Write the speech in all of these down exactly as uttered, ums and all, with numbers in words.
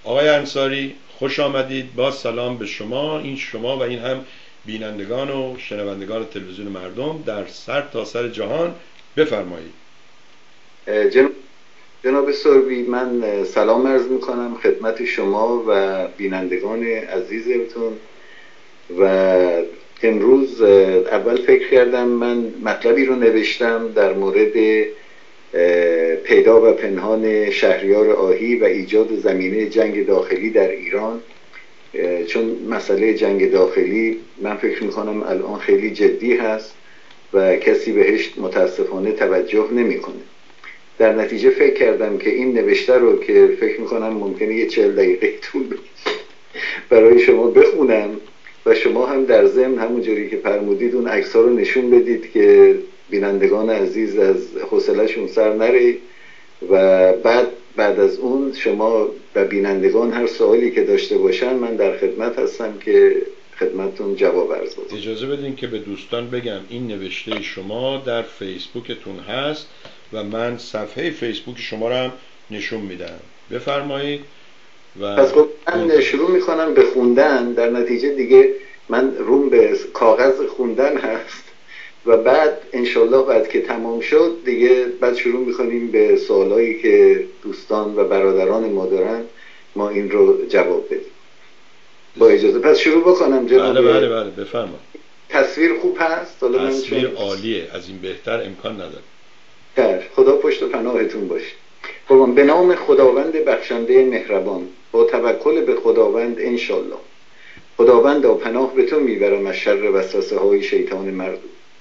آقای انصاری خوش آمدید. با سلام به شما، این شما و این هم بینندگان و شنوندگان تلویزیون مردم در سر تا سر جهان. بفرمایید. جناب جناب سوربی، من سلام عرض میکنم خدمت شما و بینندگان عزیزتون. و امروز اول فکر کردم من مطلبی رو نوشتم در مورد پیدا و پنهان شهریار آهی و ایجاد زمینه جنگ داخلی در ایران، چون مسئله جنگ داخلی من فکر میکنم الان خیلی جدی هست و کسی بهش متاسفانه توجه نمیکنه. در نتیجه فکر کردم که این نوشته رو که فکر میکنم ممکنه یه چهل دقیقه طول بکشه برای شما بخونم و شما هم در ضمن همونجوری که فرمودید اون عکس‌ها رو نشون بدید که بینندگان عزیز از حوصله‌شون سر نره. و بعد بعد از اون شما و بینندگان هر سوالی که داشته باشن من در خدمت هستم که خدمتتون جواب عرض کنم. اجازه بدین که به دوستان بگم این نوشته شما در فیسبوکتون هست و من صفحه فیسبوک شما رو هم نشون میدم. بفرمایید. و پس خب من شروع میکنم به خوندن، در نتیجه دیگه من روم به کاغذ خوندن هست و بعد انشالله بعد که تمام شد دیگه بعد شروع میکنیم به سوالایی که دوستان و برادران ما دارن ما این رو جواب بدیم. با اجازه پس شروع بکنم جناب. بله بله بله بفرمایید. تصویر خوب هست؟ تصویر عالیه، از این بهتر امکان نداره. خیر، خدا پشت و پناهتون باشه. خب به نام خداوند بخشنده مهربان، با توکل به خداوند انشالله. خداوند پناه به تو میبرم از شر وسوسه های شیطان مردود.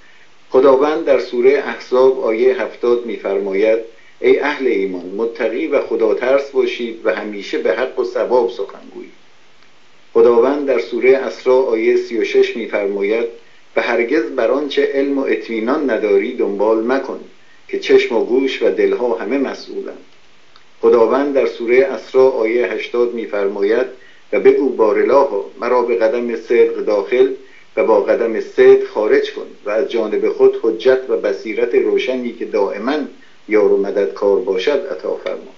خداوند در سوره احزاب آیه هفتاد میفرماید ای اهل ایمان متقی و خدا ترس باشید و همیشه به حق و صواب سخن گویید. خداوند در سوره اسراء آیه سی و شش میفرماید و هرگز بر آنچه علم و اطمینان نداری دنبال مکن که چشم و گوش و دلها همه مسئولند. خداوند در سوره اسراء آیه هشتاد میفرماید و بگو بارالله مرا به قدم صدق داخل و با قدم صدق خارج کن و از جانب خود حجت و بصیرت روشنی که دائما یار و مددکار باشد عطا فرما.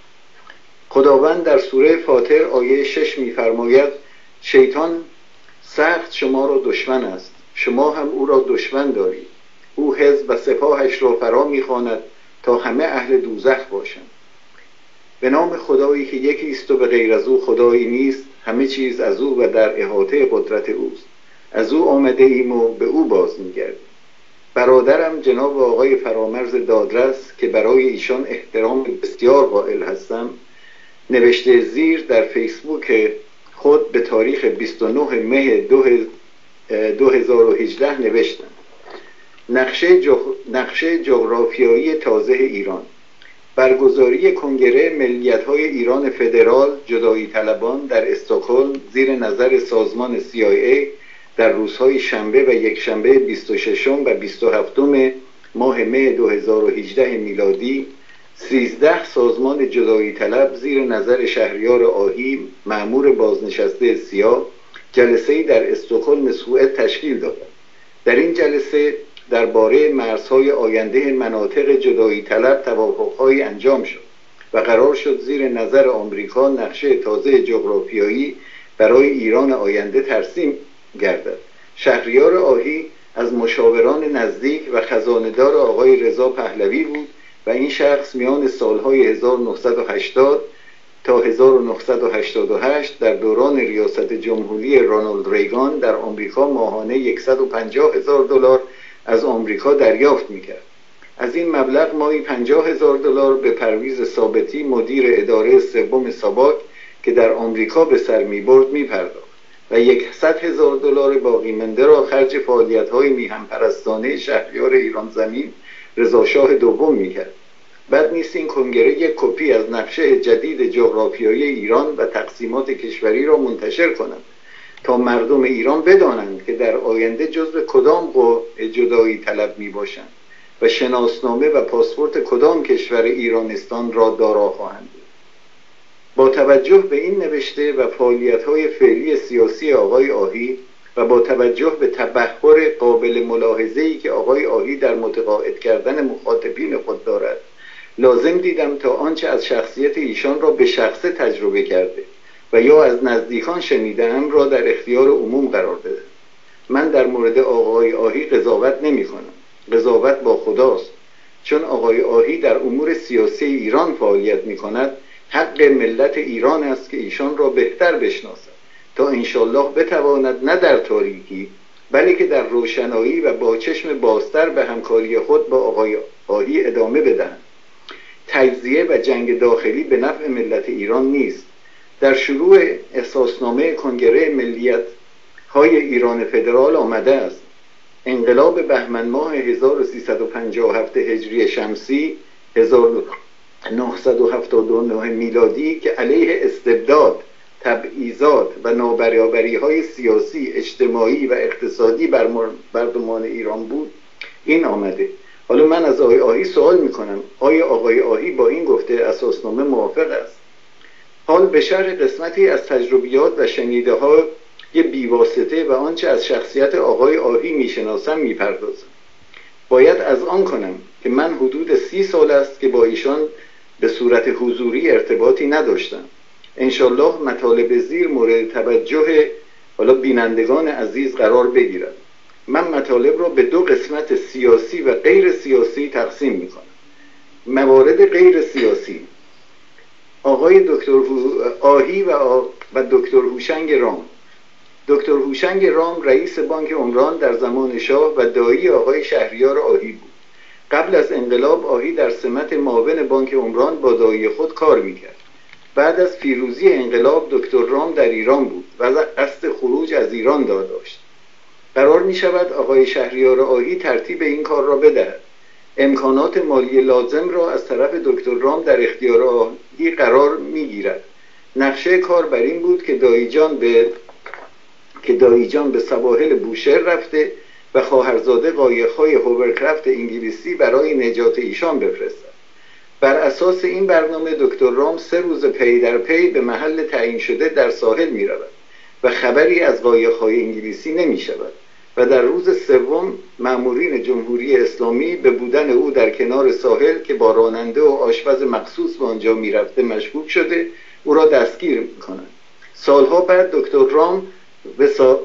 خداوند در سوره فاطر آیه شش میفرماید شیطان سخت شما را دشمن است، شما هم او را دشمن دارید. او حزب و سپاهش را فرا میخواند تا همه اهل دوزخ باشند. به نام خدایی که یکی است و به غیر از او خدایی نیست، همه چیز از او و در احاطه قدرت اوست. از او آمده ایم و به او باز میگردیم. برادرم جناب آقای فرامرز دادرس که برای ایشان احترام بسیار قائل هستم، نوشته زیر در فیسبوک خود به تاریخ بیست و نه مه دو هزار و هجده نوشتند نقشه, جغ... نقشه جغرافیایی تازه ایران. برگزاری کنگره ملیت‌های ایران فدرال جدایی طلبان در استکهلم زیر نظر سازمان سی آی ای در روزهای شنبه و یکشنبه بیست و ششم و بیست و هفتم ماه مه دو هزار و هجده میلادی سیزده سازمان جدایی طلب زیر نظر شهریار آهی مأمور بازنشسته سیاه جلسه‌ای در استکهلم سوئد تشکیل دادند. در این جلسه درباره مرزهای آینده مناطق جدایی طلب توافق‌هایی انجام شد و قرار شد زیر نظر آمریکا نقشه تازه جغرافیایی برای ایران آینده ترسیم گردد. شهریار آهی از مشاوران نزدیک و خزانه‌دار آقای رضا پهلوی بود و این شخص میان سالهای هزار و نهصد و هشتاد تا هزار و نهصد و هشتاد و هشت در دوران ریاست جمهوری رونالد ریگان در آمریکا ماهانه صد و پنجاه هزار دلار از آمریکا دریافت میکرد. از این مبلغ ماهی پنجاه هزار دلار به پرویز ثابتی مدیر اداره سوم ساباک که در آمریکا به سر میبرد میپرداخت و صد هزار دلار باقی مانده را خرج فعالیت‌های میهن پرستانه شهریار ایران زمین رضا شاه دوم میکرد. بعد نیست این کنگره یک کپی از نقشه جدید جغرافیایی ایران و تقسیمات کشوری را منتشر کنند تا مردم ایران بدانند که در آینده جزو کدام قوم جدایی طلب می باشند و شناسنامه و پاسپورت کدام کشور ایرانستان را دارا خواهند بود. با توجه به این نوشته و فعالیت‌های فعلی سیاسی آقای آهی و با توجه به تبحر قابل ملاحظه‌ای که آقای آهی در متقاعد کردن مخاطبین خود دارد، لازم دیدم تا آنچه از شخصیت ایشان را به شخصه تجربه کرده و یا از نزدیکان شنیدم را در اختیار عموم قرار بده. من در مورد آقای آهی قضاوت نمی کنم. قضاوت با خداست. چون آقای آهی در امور سیاسی ایران فعالیت می کند، حق ملت ایران است که ایشان را بهتر بشناسد تا انشالله بتواند نه در تاریکی بلکه در روشنایی و با چشم بازتر به همکاری خود با آقای آهی ادامه بدهند. تجزیه و جنگ داخلی به نفع ملت ایران نیست. در شروع اساسنامه کنگره ملیت های ایران فدرال آمده است: انقلاب بهمن ماه هزار و سیصد و پنجاه و هفت هجری شمسی هزار و نهصد و هفتاد و نه میلادی که علیه استبداد، تبعیضات و نابرابری های سیاسی، اجتماعی و اقتصادی بر مردمان ایران بود، این آمده. حالا من از آقای آهی سوال میکنم: آیا آقای آهی با این گفته اساسنامه موافق است؟ حال به شرح قسمتی از تجربیات و شنیده ها یه بیواسطه و آنچه از شخصیت آقای آهی میشناسم میپردازم. باید از آن کنم که من حدود سی سال است که با ایشان به صورت حضوری ارتباطی نداشتم. انشالله مطالب زیر مورد توجه حالا بینندگان عزیز قرار بگیرد. من مطالب را به دو قسمت سیاسی و غیر سیاسی تقسیم میکنم. موارد غیر سیاسی: آقای دکتر آهی و, و دکتر هوشنگ رام. دکتر هوشنگ رام رئیس بانک عمران در زمان شاه و دایی آقای شهریار آهی بود. قبل از انقلاب آهی در سمت معاون بانک عمران با دایی خود کار میکرد. بعد از پیروزی انقلاب دکتر رام در ایران بود و قصد خروج از ایران داشت. قرار می شود آقای شهریار آهی ترتیب این کار را بدهد. امکانات مالی لازم را از طرف دکتر رام در اختیار آهی قرار می گیرد. نقشه کار بر این بود که داییجان به که داییجان به سواحل بوشهر رفته و خواهرزاده قایق‌های هوورکرافت انگلیسی برای نجات ایشان بفرستد. بر اساس این برنامه دکتر رام سه روز پی در پی به محل تعیین شده در ساحل می رود و خبری از قایق‌های انگلیسی نمی شود و در روز سوم مامورین جمهوری اسلامی به بودن او در کنار ساحل که با راننده و آشپز مخصوص به آنجا می رفته مشکوک شده او را دستگیر می کنند. سالها بعد دکتر رام وسا...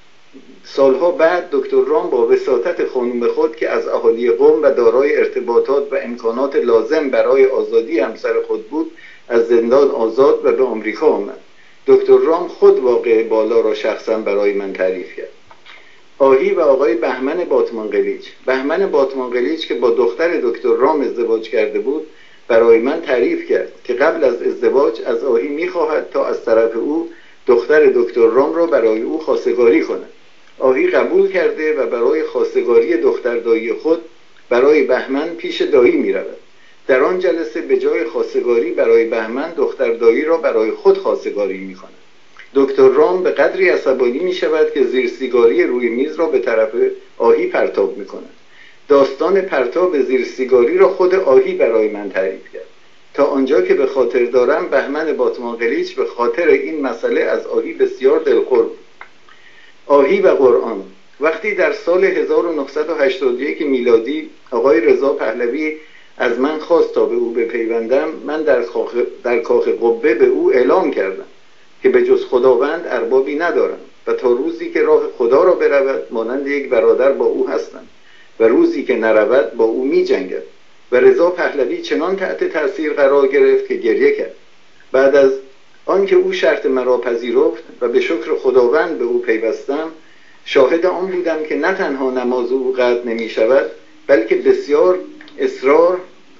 سالها بعد دکتر رام با وساطت خانم خود که از اهالی قم و دارای ارتباطات و امکانات لازم برای آزادی همسر خود بود از زندان آزاد و به آمریکا آمد. دکتر رام خود واقعه بالا را شخصا برای من تعریف کرد. آهی و آقای بهمن باتمانقلیچ. بهمن باتمانقلیچ که با دختر دکتر رام ازدواج کرده بود برای من تعریف کرد که قبل از ازدواج از آهی می‌خواهد تا از طرف او دختر دکتر رام را برای او خواستگاری کند. آهی قبول کرده و برای خواستگاری دختر دایی خود برای بهمن پیش دایی می رود. در آن جلسه به جای خواستگاری برای بهمن دختر دایی را برای خود خواستگاری می کند. دکتر رام به قدری عصبانی می شود که زیر سیگاری روی میز را به طرف آهی پرتاب می کند. داستان پرتاب زیر سیگاری را خود آهی برای من تعریف کرد. تا آنجا که به خاطر دارم بهمن باتمانقلیچ به خاطر این مسئله از آهی بسیار دلخور بود. آهی و قرآن. وقتی در سال هزار و نهصد و هشتاد و یک میلادی آقای رضا پهلوی از من خواست تا به او بپیوندم، من در کاخ در کاخ قبه به او اعلام کردم که به جز خداوند اربابی ندارم و تا روزی که راه خدا را برود مانند یک برادر با او هستم و روزی که نرود با او می جنگد. و رضا پهلوی چنان تحت تاثیر قرار گرفت که گریه کرد. بعد از آنکه او شرط مرا پذیرفت و به شکر خداوند به او پیوستم، شاهد آن بودم که نه تنها نماز او قطع نمی شود بلکه بسیار اصرار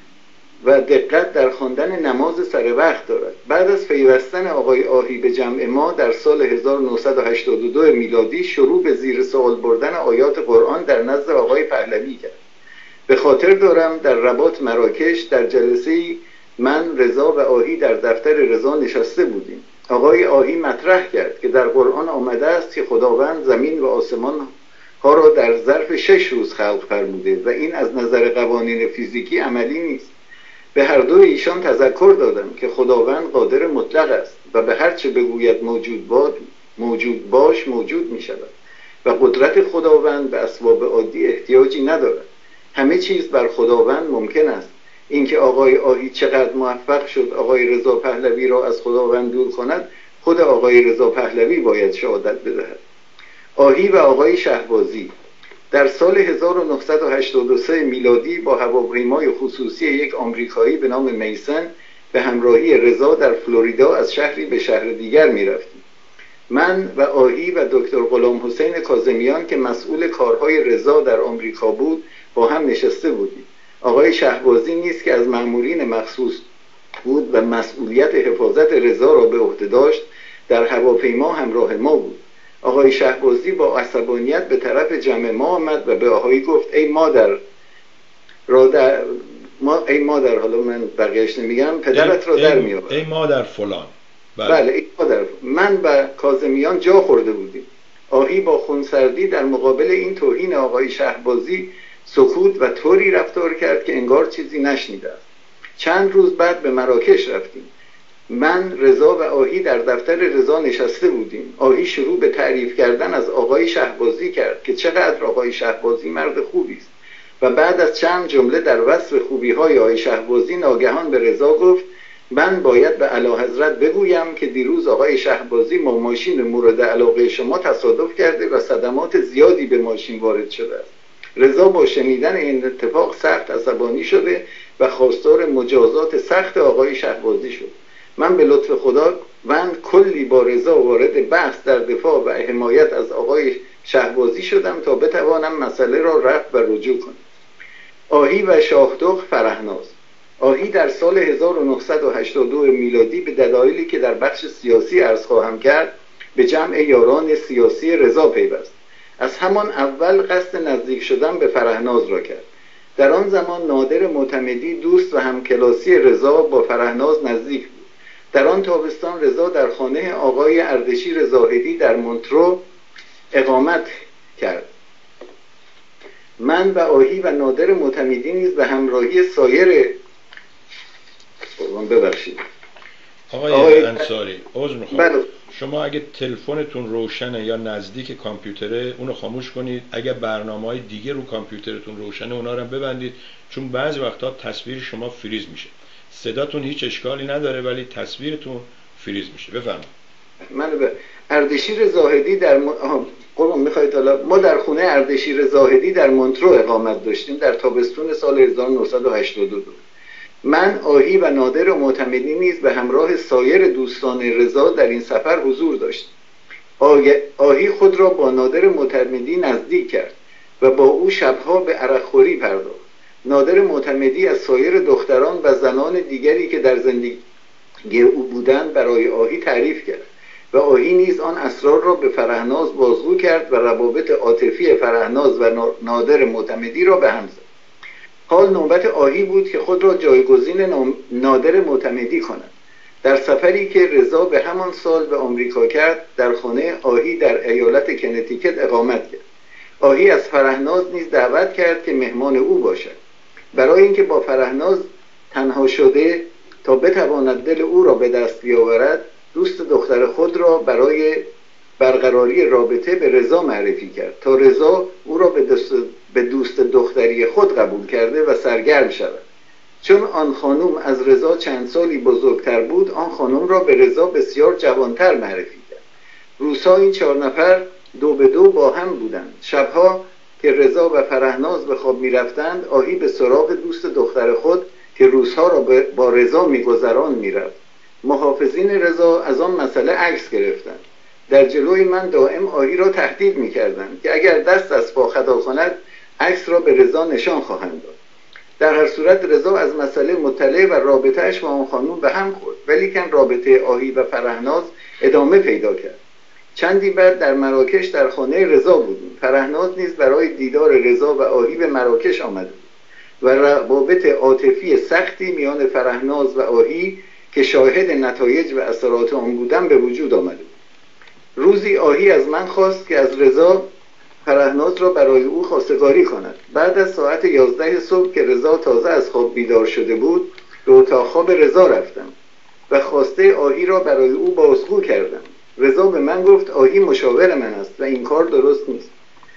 و دقت در خواندن نماز سر وقت دارد. بعد از پیوستن آقای آهی به جمع ما در سال هزار و نهصد و هشتاد و دو میلادی شروع به زیر سوال بردن آیات قرآن در نزد آقای پهلوی کرد. به خاطر دارم در رباط مراکش در جلسه‌ای من، رضا و آهی در دفتر رضا نشسته بودیم. آقای آهی مطرح کرد که در قرآن آمده است که خداوند زمین و آسمان ها را در ظرف شش روز خلق فرموده و این از نظر قوانین فیزیکی عملی نیست. به هر دو ایشان تذکر دادم که خداوند قادر مطلق است و به هر چه بگوید موجود باد موجود باش موجود می شود و قدرت خداوند به اسباب عادی احتیاجی ندارد. همه چیز بر خداوند ممکن است. اینکه آقای آهی چقدر موفق شد آقای رضا پهلوی را از خداوند دور کند خود آقای رضا پهلوی باید شهادت بدهد. آهی و آقای شهبازی در سال هزار و نهصد و هشتاد و سه میلادی با هواپیمای خصوصی یک آمریکایی به نام میسن به همراهی رضا در فلوریدا از شهری به شهر دیگر می رفتیم. من و آهی و دکتر غلام حسین کاظمیان که مسئول کارهای رضا در آمریکا بود با هم نشسته بودیم. آقای شهبازی نیز که از مأمورین مخصوص بود و مسئولیت حفاظت رضا را به عهده داشت در هواپیما همراه ما بود. آقای شهبازی با عصبانیت به طرف جمع ما آمد و به آهی گفت ای مادر را در ما ای مادر حالا من بقیه‌اش نمیگم پدرت را در میآورد. ای مادر فلان. بله. بله ای مادر. من و کاظمیان جا خورده بودیم. آهی با خونسردی در مقابل این توهین آقای شهبازی سکوت و طوری رفتار کرد که انگار چیزی نشنیده است. چند روز بعد به مراکش رفتیم. من، رضا و آهی در دفتر رضا نشسته بودیم. آهی شروع به تعریف کردن از آقای شهبازی کرد که چقدر آقای شهبازی مرد خوبی است و بعد از چند جمله در وصف خوبی‌های آقای شهبازی ناگهان به رضا گفت من باید به اعلیحضرت بگویم که دیروز آقای شهبازی با ماشین مورد علاقه شما تصادف کرده و صدمات زیادی به ماشین وارد شده است. رضا با شنیدن این اتفاق سخت عصبانی شده و خواستار مجازات سخت آقای شهبازی شد. من به لطف خدا من کلی با رضا وارد بحث در دفاع و حمایت از آقای شهبازی شدم تا بتوانم مسئله را رفع و رجوع کنم. آهی و شاهدخ فرهناز. آهی در سال هزار و نهصد و هشتاد و دو میلادی به دلایلی که در بخش سیاسی عرض خواهم کرد به جمع یاران سیاسی رضا پیوست. از همان اول قصد نزدیک شدن به فرهناز را کرد. در آن زمان نادر معتمدی دوست و همکلاسی رضا با فرهناز نزدیک بود. در آن تابستان رضا در خانه آقای اردشیر زاهدی در مونترو اقامت کرد. من و آهی و نادر معتمدی نیز به همراهی سایر ببخشید آقای, آقای انصاری عذر میخوام بله. شما اگه تلفنتون روشنه یا نزدیک کامپیوتره اونو خاموش کنید. اگه برنامه‌های دیگه رو کامپیوترتون روشنه اونا رو هم ببندید، چون بعضی وقتا تصویر شما فریز میشه. صداتون هیچ اشکالی نداره ولی تصویرتون فریز میشه. بفرمایید. من به اردشیر زاهدی در م... قربان میخواید حالا ما در خونه اردشیر زاهدی در مونترو اقامت داشتیم در تابستون سال هزار و نهصد و هشتاد و دو. من، آهی و نادر و معتمدی نیز به همراه سایر دوستان رضا در این سفر حضور داشتیم. آهی خود را با نادر معتمدی نزدیک کرد و با او شبها به عرقخوری پرداخت. نادر معتمدی از سایر دختران و زنان دیگری که در زندگی او بودند برای آهی تعریف کرد و آهی نیز آن اسرار را به فرهناز بازگو کرد و روابط عاطفی فرهناز و نادر معتمدی را به هم زد. حال نوبت آهی بود که خود را جایگزین نادر معتمدی کند. در سفری که رضا به همان سال به آمریکا کرد در خانه آهی در ایالت کنتیکت اقامت کرد. آهی از فرهناز نیز دعوت کرد که مهمان او باشد. برای اینکه با فرهناز تنها شده تا بتواند دل او را به دست بیاورد دوست دختر خود را برای برقراری رابطه به رضا معرفی کرد تا رضا او را به دوست, به دوست دختری خود قبول کرده و سرگرم شود. چون آن خانم از رضا چند سالی بزرگتر بود آن خانم را به رضا بسیار جوانتر معرفی کرد. روزها این چهار نفر دو به دو با هم بودند. شبها که رضا و فرهناز به خواب می رفتند آهی به سراغ دوست دختر خود که روزها را با رضا می گذران می رفت. محافظین رضا از آن مسئله عکس گرفتند. در جلوی من دائم آهی را تهدید می کردند که اگر دست از پا خطا کند عکس را به رضا نشان خواهند داد. در هر صورت رضا از مسئله مطلع و رابطه‌اش با آن خانم به هم خورد، ولیکن رابطه آهی و فرهناز ادامه پیدا کرد. چندی بعد در مراکش در خانه رضا بودیم. فرهناز نیز برای دیدار رضا و آهی به مراکش آمده بود و روابط عاطفی سختی میان فرهناز و آهی که شاهد نتایج و اثرات آن بودم به وجود آمده بود. روزی آهی از من خواست که از رضا فرهناز را برای او خواستگاری کند. بعد از ساعت یازده صبح که رضا تازه از خواب بیدار شده بود به اتاق خواب رضا رفتم و خواسته آهی را برای او بازگو کردم. رضا به من گفت آهی مشاور من است و این کار درست نیست.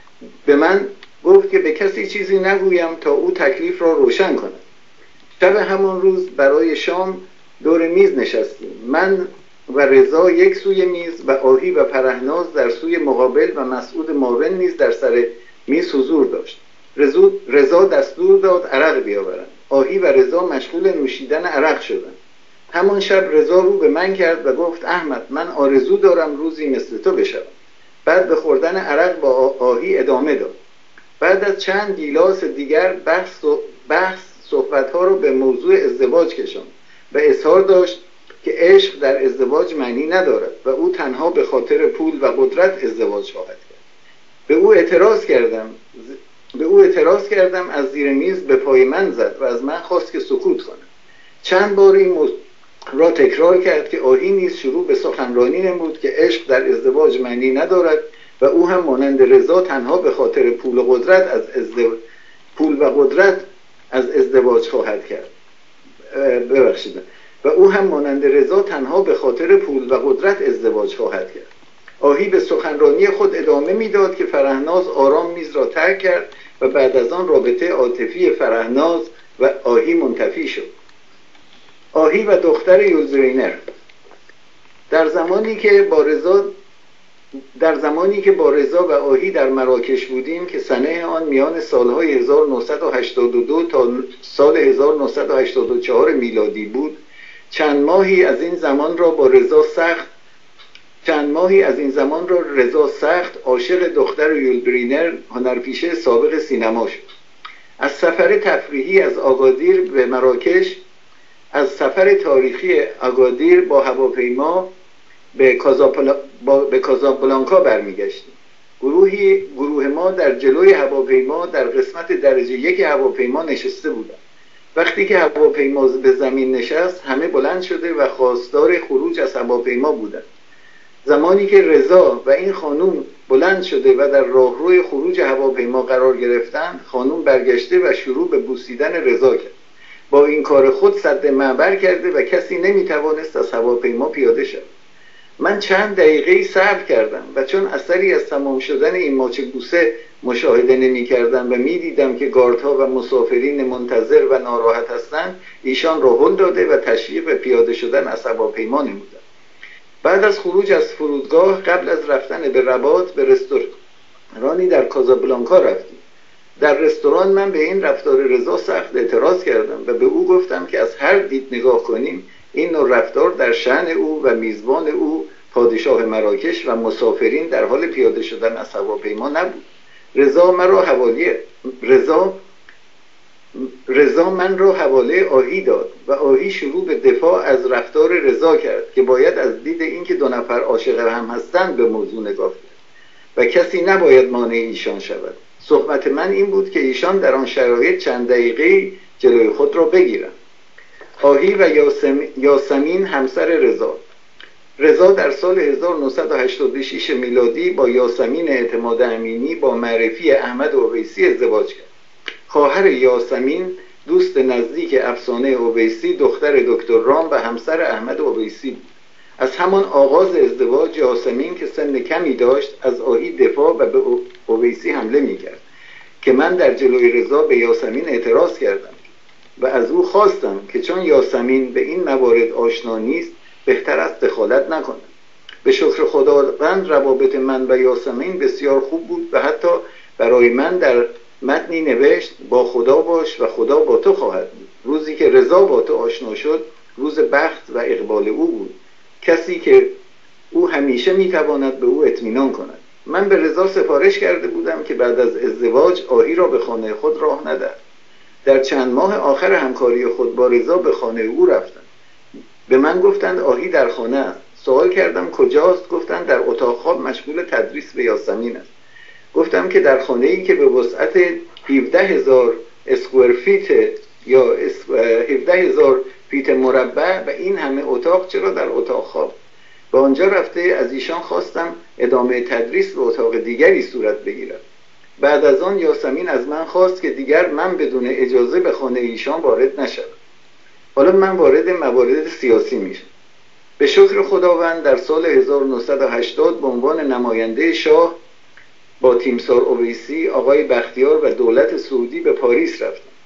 به من گفت که به کسی چیزی نگویم تا او تکلیف را روشن کند. شب همان روز برای شام دور میز نشستیم. من و رضا یک سوی میز و آهی و پرهناز در سوی مقابل و مسعود معاون نیز در سر میز حضور داشت. رضا دستور داد عرق بیاورند. آهی و رضا مشغول نوشیدن عرق شدند. همان شب رضا رو به من کرد و گفت احمد، من آرزو دارم روزی مثل تو بشوم. بعد به خوردن عرق با آهی ادامه داد. بعد از چند گیلاس دیگر بحث بحث صحبت‌ها رو به موضوع ازدواج کشاند و اظهار داشت که عشق در ازدواج معنی ندارد و او تنها به خاطر پول و قدرت ازدواج خواهد کرد. به او اعتراض کردم به او اعتراض کردم از زیر میز به پای من زد و از من خواست که سکوت کنم. چند بار این موضوع را تکرار کرد که آهی نیز شروع به سخنرانی نمود که عشق در ازدواج معنی ندارد و او هم مانند رضا تنها به خاطر پول و قدرت از ازدواج پول و قدرت از ازدواج خواهد کرد. ببخشید و او هم مانند رضا تنها به خاطر پول و قدرت ازدواج خواهد کرد. آهی به سخنرانی خود ادامه میداد که فرهناز آرام میز را ترک کرد و بعد از آن رابطه عاطفی فرهناز و آهی منتفی شد. آهی و دختر یولزرینر. در زمانی که با رضا در زمانی که با رضا و آهی در مراکش بودیم که سنه آن میان سالهای هزار و نهصد و هشتاد و دو تا سال هزار و نهصد و هشتاد و چهار میلادی بود، چند ماهی از این زمان را با رضا سخت چند ماهی از این زمان را رضا سخت عاشق دختر یولبرینر، هنرپیشه سابق سینما شد. از سفر تفریحی از آگادیر به مراکش از سفر تاریخی آگادیر با هواپیما به کازابلا... به کازابلانکا برمیگشتیم. گروهی گروه ما در جلوی هواپیما در قسمت درجه یک هواپیما نشسته بودند. وقتی که هواپیما به زمین نشست، همه بلند شده و خواستار خروج از هواپیما بودند. زمانی که رضا و این خانوم بلند شده و در راهروی خروج هواپیما قرار گرفتند، خانوم برگشته و شروع به بوسیدن رضا کرد. با این کار خود سد معبر کرده و کسی نمیتوانست از هواپیما پیاده شد. من چند دقیقه صبر کردم و چون اثری از تمام شدن این ماچ بوسه مشاهده نمی کردم و می دیدم که گاردها و مسافرین منتظر و ناراحت هستند، ایشان را هل داده و تشویق به پیاده شدن از هواپیما نمودند. بعد از خروج از فرودگاه، قبل از رفتن به رباط، به رستورانی در کازابلانکا رفتیم. در رستوران من به این رفتار رضا سخت اعتراض کردم و به او گفتم که از هر دید نگاه کنیم این نوع رفتار در شأن او و میزبان او پادشاه مراکش و مسافرین در حال پیاده شدن از هواپیما نبود. رضا من را حواله رضا رضا من را حواله آهی داد و آهی شروع به دفاع از رفتار رضا کرد که باید از دید اینکه دو نفر عاشق هم هستند به موضوع نگاه کرد و کسی نباید مانع ایشان شود. صحبت من این بود که ایشان در آن شرایط چند دقیقه جلوی خود را بگیرند. آهی و یاسمین همسر رضا. رضا در سال هزار و نهصد و هشتاد و شش میلادی با یاسمین اعتماد امینی با معرفی احمد اویسی ازدواج کرد. خواهر یاسمین دوست نزدیک افسانه اویسی، دختر دکتر رام و همسر احمد اویسی بود. از همان آغاز ازدواج یاسمین که سن کمی داشت از آهی دفاع و به اویسی حمله می‌کرد که من در جلوی رضا به یاسمین اعتراض کردم و از او خواستم که چون یاسمین به این موارد آشنا نیست بهتر است دخالت نکند. به شکر خداوند روابط من و یاسمین بسیار خوب بود و حتی برای من در متنی نوشت با خدا باش و خدا با تو خواهد بود. روزی که رضا با تو آشنا شد روز بخت و اقبال او بود، کسی که او همیشه میتواند به او اطمینان کند. من به رضا سفارش کرده بودم که بعد از ازدواج آهی را به خانه خود راه ندهد. در چند ماه آخر همکاری خود با رضا به خانه او رفتند. به من گفتند آهی در خانه است. سوال کردم کجاست؟ گفتند در اتاق خواب مشغول تدریس به یاسمین است. گفتم که در خانه‌ای که به وسعت هفده هزار اسکوئر فیت یا هفده هزار فیت مربع و این همه اتاق چرا در اتاق خواب؟ به آنجا رفته از ایشان خواستم ادامه تدریس به اتاق دیگری صورت بگیرد. بعد از آن یاسمین از من خواست که دیگر من بدون اجازه به خانه ایشان وارد نشوم. حالا من وارد موارد سیاسی میشم. به شکر خداوند در سال هزار و نهصد و هشتاد به عنوان نماینده شاه با تیمسار اویسی، آقای بختیار و دولت سعودی به پاریس رفتم.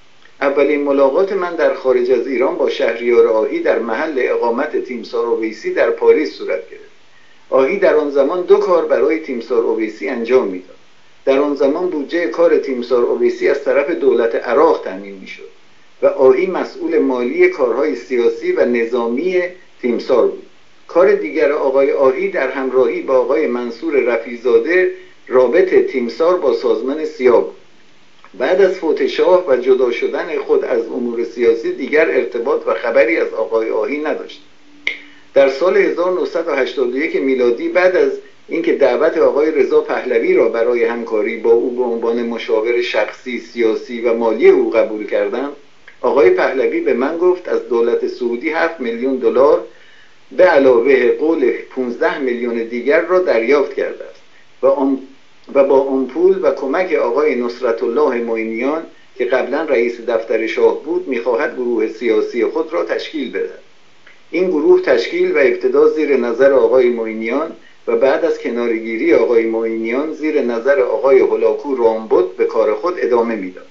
اولین ملاقات من در خارج از ایران با شهریار آهی در محل اقامت تیمسار اویسی در پاریس صورت گرفت. آهی در آن زمان دو کار برای تیمسار اویسی انجام میداد. در آن زمان بودجه کار تیمسار اویسی از طرف دولت عراق تامین میشد و آهی مسئول مالی کارهای سیاسی و نظامی تیمسار بود. کار دیگر آقای آهی در همراهی با آقای منصور رفیع‌زاده رابط تیمسار با سازمان سیا بود. بعد از فوت شاه و جدا شدن خود از امور سیاسی دیگر ارتباط و خبری از آقای آهی نداشت. در سال هزار و نهصد و هشتاد و یک میلادی بعد از اینکه دعوت آقای رضا پهلوی را برای همکاری با او به عنوان مشاور شخصی، سیاسی و مالی او قبول کردم، آقای پهلوی به من گفت از دولت سعودی هفت میلیون دلار به علاوه قول پانزده میلیون دیگر را دریافت کرده است و آن و با آن پول و کمک آقای نصرت الله معینیان که قبلا رئیس دفتر شاه بود میخواهد گروه سیاسی خود را تشکیل بدهد. این گروه تشکیل و ابتدا زیر نظر آقای معینیان و بعد از کنارگیری آقای معینیان زیر نظر آقای هولاکو رامبد به کار خود ادامه میداد.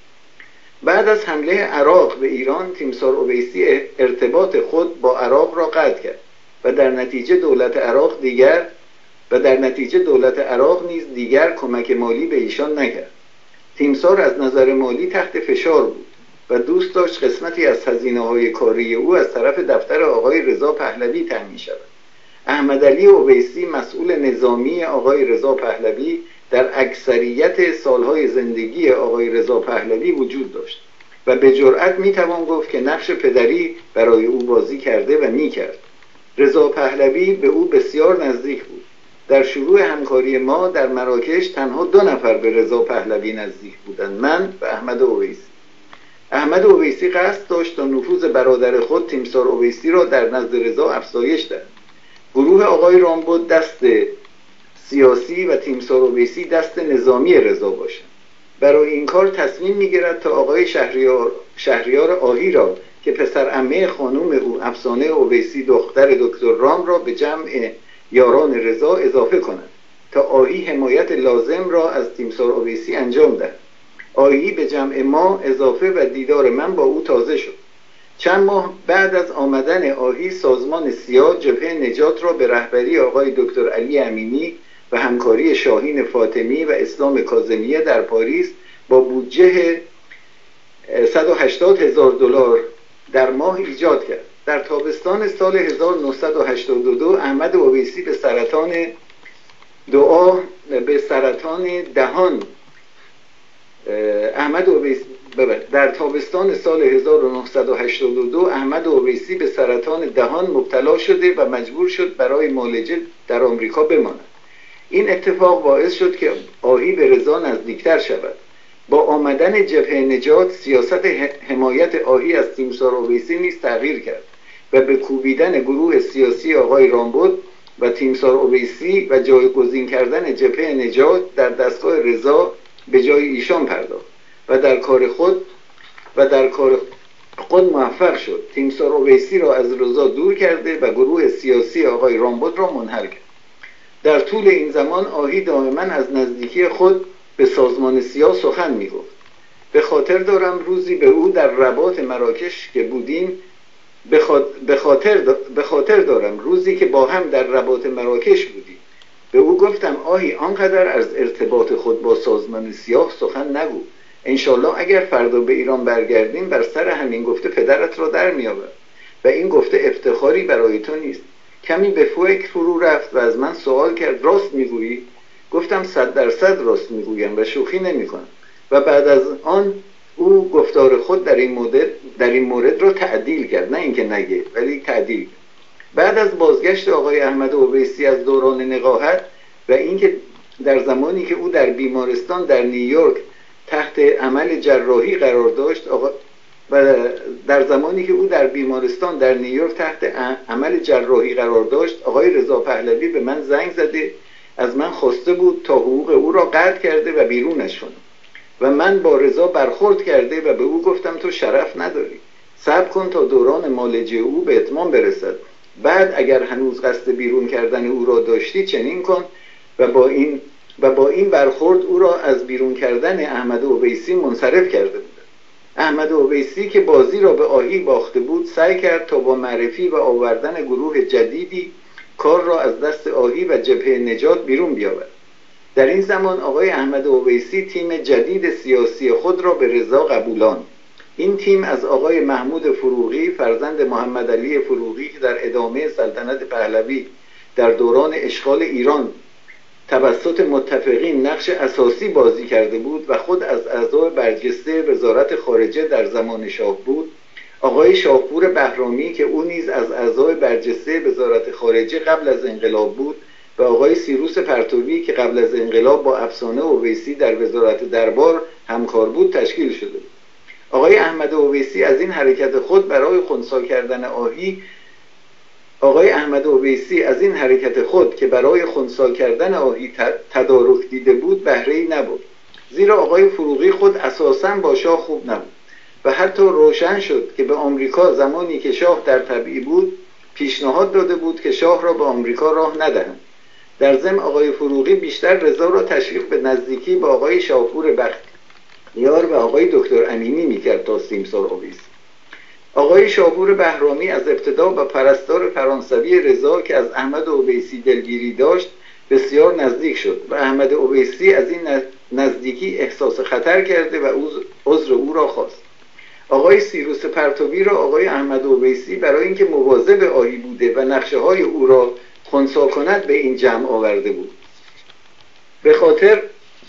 بعد از حمله عراق به ایران تیمسار اویسی ارتباط خود با عراق را قطع کرد و در نتیجه دولت عراق دیگر و در نتیجه دولت عراق نیز دیگر کمک مالی به ایشان نکرد. تیمسار از نظر مالی تحت فشار بود و دوست داشت قسمتی از هزینه‌های کاری او از طرف دفتر آقای رضا پهلوی تامین شود. احمدعلی اویسی مسئول نظامی آقای رضا پهلوی در اکثریت سالهای زندگی آقای رضا پهلوی وجود داشت و به جرئت میتوان گفت که نقش پدری برای او بازی کرده و میکرد. رضا پهلوی به او بسیار نزدیک بود. در شروع همکاری ما در مراکش تنها دو نفر به رضا پهلوی نزدیک بودند، من و احمد اویسی. احمد اویسی قصد داشت تا نفوذ برادر خود تیمسار اویسی را در نزد رضا افزایش دهد. گروه آقای رامبد دست سیاسی و تیمسار اویسی دست نظامی رضا باشند. برای این کار تصمیم می‌گیرد تا آقای شهریار شهریار آهی را که پسر عمه خانم او افسانه اویسی دختر دکتر رام را به جمع یاران رضا اضافه کند تا آهی حمایت لازم را از تیمسار اویسی انجام دهد. آهی به جمع ما اضافه و دیدار من با او تازه شد. چند ماه بعد از آمدن آهی سازمان سیا جبهه نجات را به رهبری آقای دکتر علی امینی و همکاری شاهین فاطمی و اسلام کاظمیه در پاریس با بودجه صد و هشتاد هزار دلار در ماه ایجاد کرد. در تابستان سال هزار و نهصد و هشتاد و دو احمد اویسی به سرطان دعا به سرطان دهان احمد اویسی در تابستان سال هزار و نهصد و هشتاد و دو احمد اویسی به سرطان دهان مبتلا شده و مجبور شد برای معالجه در آمریکا بماند. این اتفاق باعث شد که آهی به رضا نزدیکتر شود. با آمدن جبهه نجات سیاست حمایت آهی از تیمسار اویسی نیز تغییر کرد و به کوبیدن گروه سیاسی آقای رامبد و تیمسار اویسی و جایگزین کردن جبهه نجات در دستگاه رضا به جای ایشان پرداخت و در کار خود و در کار خود موفق شد. تیمسار اویسی را از رضا دور کرده و گروه سیاسی آقای رامبد را منحل کرد. در طول این زمان آهی دائما از نزدیکی خود به سازمان سیا سخن می‌گفت. به خاطر دارم روزی به او در رباط مراکش که بودیم به خاطر به خاطر دارم روزی که با هم در رباط مراکش بودیم به او گفتم آهی آنقدر از ارتباط خود با سازمان سیاه سخن نگو. انشالله اگر فردا به ایران برگردیم بر سر همین گفته پدرت را در می‌آورد و این گفته افتخاری برای تو نیست. کمی به فکر فرو رفت و از من سوال کرد راست میگویی؟ گفتم صد درصد راست میگویم و شوخی نمی‌کنم. و بعد از آن او گفتار خود در این مورد در این مورد را تعدیل کرد، نه اینکه نگه ولی تعدیل. بعد از بازگشت آقای احمد اویسی از دوران نقاهت و اینکه در زمانی که او در بیمارستان در نیویورک تحت عمل جراحی قرار داشت آقا و در زمانی که او در بیمارستان در نیویورک تحت عمل جراحی قرار داشت آقای رضا پهلوی به من زنگ زده از من خواسته بود تا حقوق او را قطع کرده و بیرونش کنم و من با رضا برخورد کرده و به او گفتم تو شرف نداری، صبر کن تا دوران معالجه او به اتمام برسد، بعد اگر هنوز قصد بیرون کردن او را داشتی چنین کن و با این و با این برخورد او را از بیرون کردن احمد اویسی منصرف کرده بود. احمد اویسی که بازی را به آهی باخته بود سعی کرد تا با معرفی و آوردن گروه جدیدی کار را از دست آهی و جبهه نجات بیرون بیاورد. در این زمان آقای احمد اویسی تیم جدید سیاسی خود را به رضا قبولاند. این تیم از آقای محمود فروغی فرزند محمد علی فروغی که در ادامه سلطنت پهلوی در دوران اشغال ایران توسط متفقین نقش اساسی بازی کرده بود و خود از اعضای برجسته وزارت خارجه در زمان شاه بود، آقای شاپور بهرامی که او نیز از اعضای برجسته وزارت خارجه قبل از انقلاب بود و آقای سیروس پرتوی که قبل از انقلاب با افسانه اویسی در وزارت دربار همکار بود تشکیل شده بود. آقای احمد اویسی از این حرکت خود برای خنثی کردن آهی آقای احمد اویسی از این حرکت خود که برای خنثی کردن آهی تدارک دیده بود بهره‌ای نبود، زیرا آقای فروغی خود اساساً با شاه خوب نبود و حتی روشن شد که به آمریکا زمانی که شاه در تبعید بود پیشنهاد داده بود که شاه را به آمریکا راه ندهند. در ضمن آقای فروغی بیشتر رضا را تشویق به نزدیکی با آقای شاپور بختیار و آقای دکتر امینی میکرد تا سیمسار اویسی. آقای شاپور بهرامی از ابتدا با پرستار فرانسوی رضا که از احمد اویسی دلگیری داشت بسیار نزدیک شد و احمد اویسی از این نزدیکی احساس خطر کرده و عذر او را خواست. آقای سیروس پرتوی را آقای احمد اویسی برای اینکه مواظب آهی بوده و نقشه های او را خنثی کند به این جمع آورده بود. به خاطر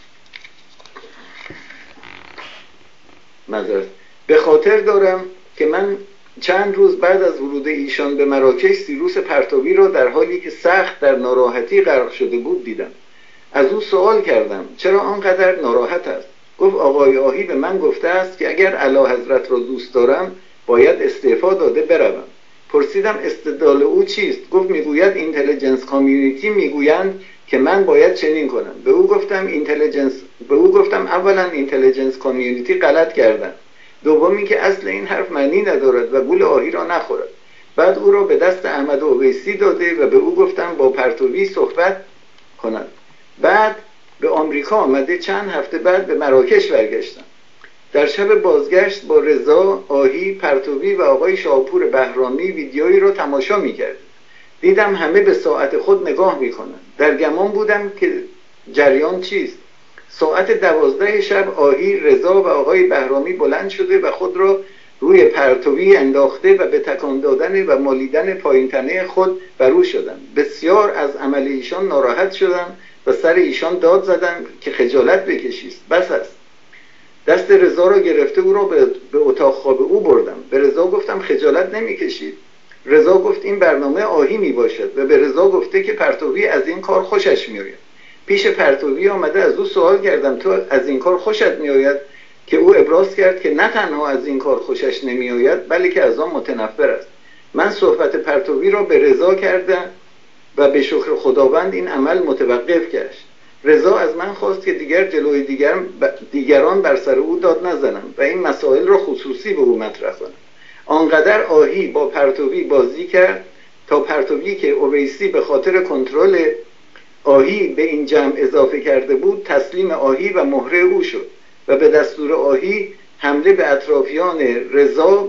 مذارت به خاطر دارم که من چند روز بعد از ورود ایشان به مراکش سیروس پرتوی را در حالی که سخت در ناراحتی غرق شده بود دیدم. از او سوال کردم چرا آنقدر ناراحت است؟ گفت آقای آهی به من گفته است که اگر اعلیحضرت را دوست دارم باید استعفا داده بروم. پرسیدم استدلال او چیست؟ گفت میگوید اینتلیجنس کامیونیتی میگویند که من باید چنین کنم. به او گفتم اینتلیجنس به او گفتم اولا اینتلیجنس کامیونیتی غلط کردند، دومی که اصل این حرف معنی ندارد و گول آهی را نخورد. بعد او را به دست احمد اویسی داده و به او گفتم با پرتوی صحبت کند. بعد به آمریکا آمده، چند هفته بعد به مراکش برگشتم. در شب بازگشت با رضا، آهی، پرتوی و آقای شاپور بهرامی ویدیویی را تماشا می‌کرد. دیدم همه به ساعت خود نگاه می‌کنند. در گمان بودم که جریان چیست. ساعت دوازده شب آهی، رضا و آقای بهرامی بلند شده و خود را روی پرتوی انداخته و به تکان دادن و مالیدن پایین تنه خود برو شدند. بسیار از عمل ایشان ناراحت شدم و سر ایشان داد زدم که خجالت بکشید، بس است. دست رضا را گرفته او را به اتاق خواب او بردم. به رضا گفتم خجالت نمی‌کشید؟ رضا گفت این برنامه آهی می باشد و به رضا گفته که پرتوی از این کار خوشش میآید. پیش پرتوی آمده از او سوال کردم تو از این کار خوشت میآید؟ که او ابراز کرد که نه تنها از این کار خوشش نمیآید بلکه از آن متنفر است. من صحبت پرتوی را به رضا کردم و به شکر خداوند این عمل متوقف گشت. رضا از من خواست که دیگر جلوی دیگر دیگران بر سر او داد نزنم و این مسائل را خصوصی به او مطرح کنم. آنقدر آهی با پرتوی بازی کرد تا پرتوی که اویسی به خاطر کنترل آهی به این جمع اضافه کرده بود تسلیم آهی و مهره او شد و به دستور آهی حمله به اطرافیان رضا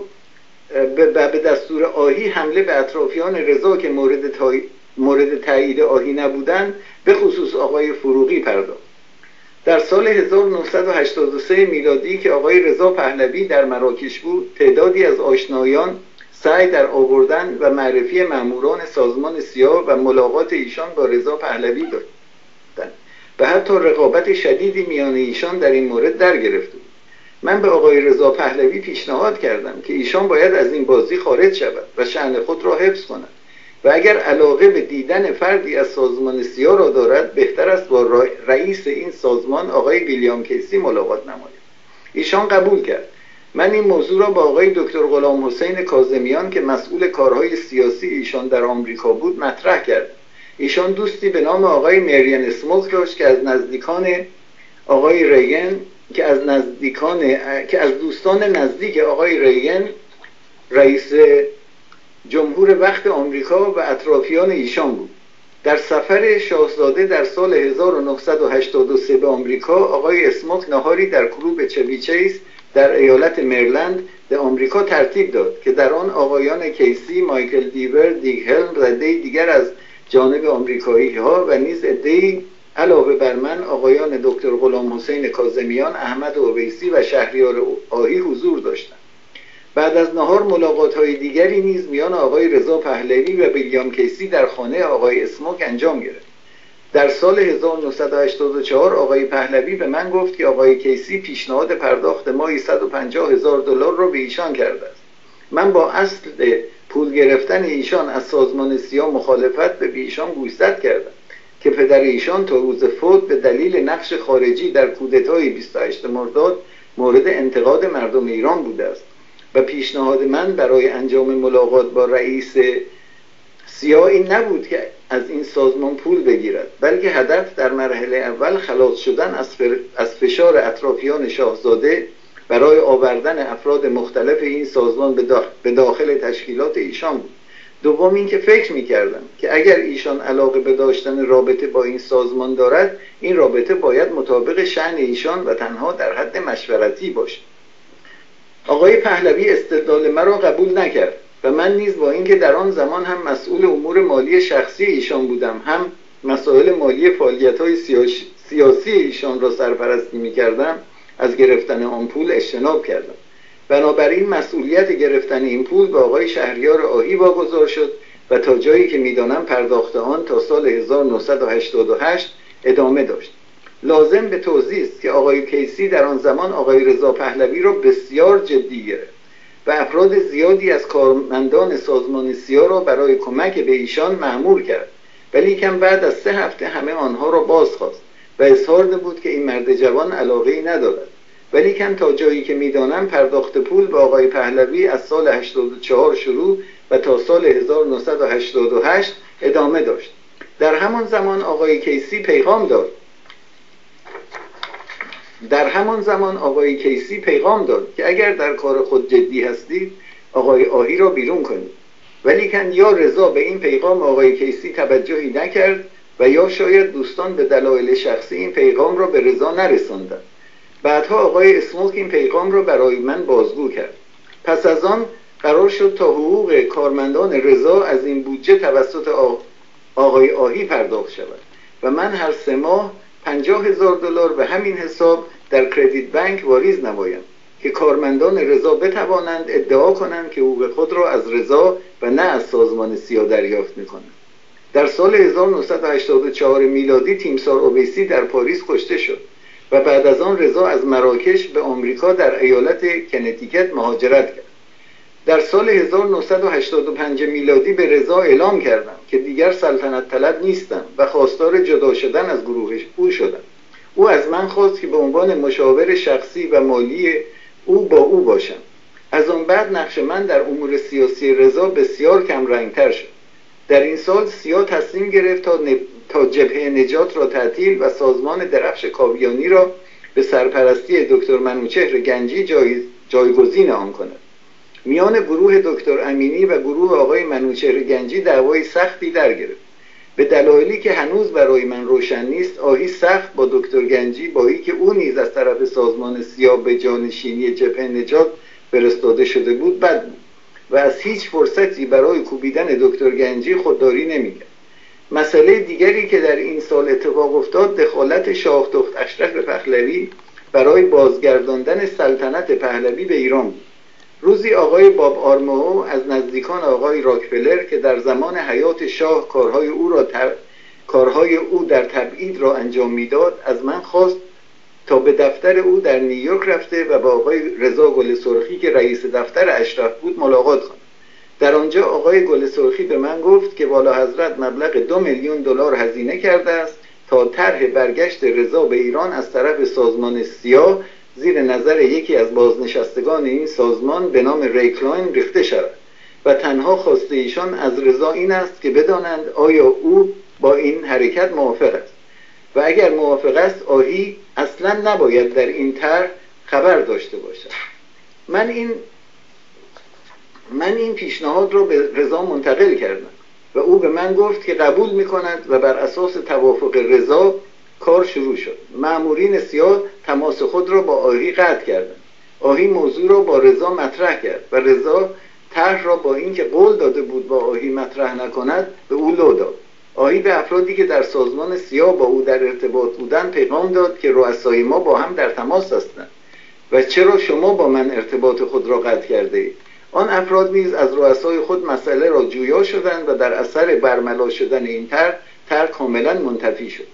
و به دستور آهی حمله به اطرافیان رضا که مورد تای... مورد تایید آهی نبودند به خصوص آقای فروغی پرداخت. در سال هزار و نهصد و هشتاد و سه میلادی که آقای رضا پهلوی در مراکش بود تعدادی از آشنایان سعی در آوردن و معرفی ماموران سازمان سیاه و ملاقات ایشان با رضا پهلوی داشتند و حتی رقابت شدیدی میان ایشان در این مورد در گرفته بود. من به آقای رضا پهلوی پیشنهاد کردم که ایشان باید از این بازی خارج شود و شأن خود را حفظ کند و اگر علاقه به دیدن فردی از سازمان سیاه را دارد بهتر است با رئیس این سازمان آقای ویلیام کیسی ملاقات نماید. ایشان قبول کرد. من این موضوع را با آقای دکتر غلام حسین کاظمیان که مسئول کارهای سیاسی ایشان در آمریکا بود مطرح کرد. ایشان دوستی به نام آقای مریان اسموک داشت که از نزدیکان آقای ریگن که از نزدیکان که از دوستان نزدیک آقای ریگن رئیس جمهور وقت آمریکا و اطرافیان ایشان بود. در سفر شاهزاده در سال هزار و نهصد و هشتاد و سه به آمریکا آقای اسموک نهاری در کلوب چوی چیس در ایالت مریلند به آمریکا ترتیب داد که در آن آقایان کیسی، مایکل دیور، دیگ هلم و عده‌ای دیگر از جانب آمریکایی ها و نیز عده‌ای علاوه بر من آقایان دکتر غلام حسین کاظمیان، احمد اویسی و شهریار آهی حضور داشتند. بعد از نهار ملاقات‌های دیگری نیز میان آقای رضا پهلوی و ویلیام کیسی در خانه آقای اسموک انجام گرفت. در سال هزار و نهصد و هشتاد و چهار آقای پهلوی به من گفت که آقای کیسی پیشنهاد پرداخت ماهی صد و پنجاه هزار دلار را به ایشان کرده است. من با اصل پول گرفتن ایشان از سازمان سیا مخالفت به ایشان گوشزد کردم که پدر ایشان تا روز فوت به دلیل نقش خارجی در کودتای بیست و هشتم مرداد مورد انتقاد مردم ایران بوده است و پیشنهاد من برای انجام ملاقات با رئیس سیا این نبود که از این سازمان پول بگیرد، بلکه هدف در مرحله اول خلاص شدن از فشار اطرافیان شاهزاده برای آوردن افراد مختلف این سازمان به داخل تشکیلات ایشان بود. دوم این که فکر می‌کردم که اگر ایشان علاقه به داشتن رابطه با این سازمان دارد، این رابطه باید مطابق شأن ایشان و تنها در حد مشورتی باشد. آقای پهلوی استدلال مرا قبول نکرد و من نیز با اینکه در آن زمان هم مسئول امور مالی شخصی ایشان بودم، هم مسائل مالی فعالیت‌های سیاسی ایشان را سرپرستی می‌کردم، از گرفتن آن پول اجتناب کردم. بنابراین مسئولیت گرفتن این پول به آقای شهریار آهی واگذار شد و تا جایی که می‌دانم پرداخت آن تا سال هزار و نهصد و هشتاد و هشت ادامه داشت. لازم به توضیح است که آقای کیسی در آن زمان آقای رضا پهلوی را بسیار جدی گرفت و افراد زیادی از کارمندان سازمان سیا را برای کمک به ایشان مأمور کرد، ولی کم بعد از سه هفته همه آنها را بازخواست و اظهار نمود که این مرد جوان علاقه‌ای ندارد. ولی کم تا جایی که میدانم پرداخت پول به آقای پهلوی از سال هشتاد و چهار شروع و تا سال هزار و نهصد و هشتاد و هشت ادامه داشت. در همان زمان آقای کیسی پیغام داد در همان زمان آقای کیسی پیغام داد که اگر در کار خود جدی هستید آقای آهی را بیرون کنید. ولی کن یا رضا به این پیغام آقای کیسی توجهی نکرد و یا شاید دوستان به دلایل شخصی این پیغام را به رضا نرساندند. بعدها آقای اسموک این پیغام را برای من بازگو کرد. پس از آن قرار شد تا حقوق کارمندان رضا از این بودجه توسط آقای آهی پرداخت شود و من هر سه ماه پنجاه هزار دلار به همین حساب در کردیت بانک واریز نمایم که کارمندان رضا بتوانند ادعا کنند که حقوق خود را از رضا و نه از سازمان سیا دریافت می‌کنند. در سال هزار و نهصد و هشتاد و چهار میلادی تیمسار اویسی در پاریس کشته شد و بعد از آن رضا از مراکش به آمریکا در ایالت کنتیکت مهاجرت کرد. در سال هزار و نهصد و هشتاد و پنج میلادی به رضا اعلام کردم که دیگر سلطنت طلب نیستم و خواستار جدا شدن از گروه او شدم. او از من خواست که به عنوان مشاور شخصی و مالی او با او باشم. از آن بعد نقش من در امور سیاسی رضا بسیار کم رنگتر شد. در این سال سیا تصمیم گرفت تا, ن... تا جبهه نجات را تعطیل و سازمان درفش کاویانی را به سرپرستی دکتر منوچهر گنجی جای... جایگزین آن کند. میان گروه دکتر امینی و گروه آقای منوچهر گنجی دعوای سختی در گرفت. به دلایلی که هنوز برای من روشن نیست، آهی سخت با دکتر گنجی بایی که او نیز از طرف سازمان سیا به جانشینی جبهه نجات فرستاده شده بود بد بود و از هیچ فرصتی برای کوبیدن دکتر گنجی خودداری نمی‌کرد. مسئله دیگری که در این سال اتفاق افتاد دخالت شاه دخت اشرف پهلوی برای بازگرداندن سلطنت پهلوی به ایران بود. روزی آقای باب آرمائو از نزدیکان آقای راکفلر که در زمان حیات شاه کارهای او را تر... کارهای او در تبعید را انجام میداد از من خواست تا به دفتر او در نیویورک رفته و با آقای رضا گل سرخی که رئیس دفتر اشرف بود ملاقات کنم. در آنجا آقای گل سرخی به من گفت که والا حضرت مبلغ دو میلیون دلار هزینه کرده است تا طرح برگشت رضا به ایران از طرف سازمان سیا زیر نظر یکی از بازنشستگان این سازمان به نام ریکلاین ریخته شود و تنها خواسته ایشان از رضا این است که بدانند آیا او با این حرکت موافق است و اگر موافق است آهی اصلا نباید در این طرح خبر داشته باشد. من این من این پیشنهاد را به رضا منتقل کردم و او به من گفت که قبول می‌کند و بر اساس توافق رضا کار شروع شد. مأمورین سیا تماس خود را با آهی قطع کردند. آهی موضوع را با رضا مطرح کرد و رضا طرح را با اینکه قول داده بود با آهی مطرح نکند به او لو داد. آهی به افرادی که در سازمان سیا با او در ارتباط بودند پیغام داد که رؤسای ما با هم در تماس هستند و چرا شما با من ارتباط خود را قطع کرده اید؟ آن افراد نیز از رؤسای خود مسئله را جویا شدند و در اثر برملا شدن این طرح طرح کاملا منتفی شد.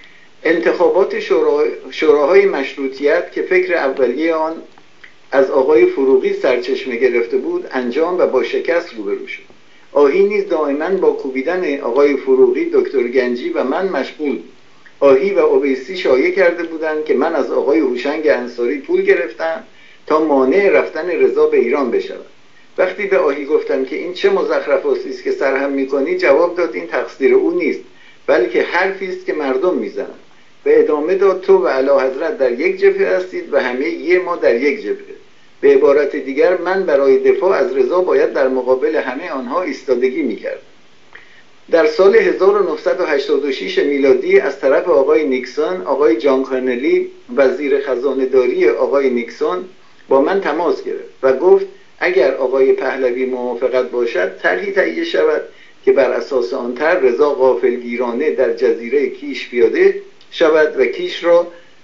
انتخابات شورا... شوراهای مشروطیت که فکر اولیه آن از آقای فروغی سرچشمه گرفته بود انجام و با شکست روبرو شد. آهی نیز دائما با کوبیدن آقای فروغی، دکتر گنجی و من مشغول بود. آهی و اویسی شایعه کرده بودند که من از آقای هوشنگ انصاری پول گرفتم تا مانع رفتن رضا به ایران بشود. وقتی به آهی گفتم که این چه مزخرفاتی است که سرهم میکنی، جواب داد این تقصیر او نیست بلکه حرفی است که مردم میزنند و ادامه داد تو و اعلیحضرت در یک جبهه هستید و همه یه ما در یک جبهه. به عبارت دیگر من برای دفاع از رضا باید در مقابل همه آنها ایستادگی میکرد. در سال هزار و نهصد و هشتاد و شش میلادی از طرف آقای نیکسون، آقای جان کانلی وزیر خزانه داری آقای نیکسون با من تماس گرفت و گفت اگر آقای پهلوی موافقت باشد طرحی تهیه شود که بر اساس آن طرح رضا غافلگیرانه در جزیره کیش پیاده شود و کیش را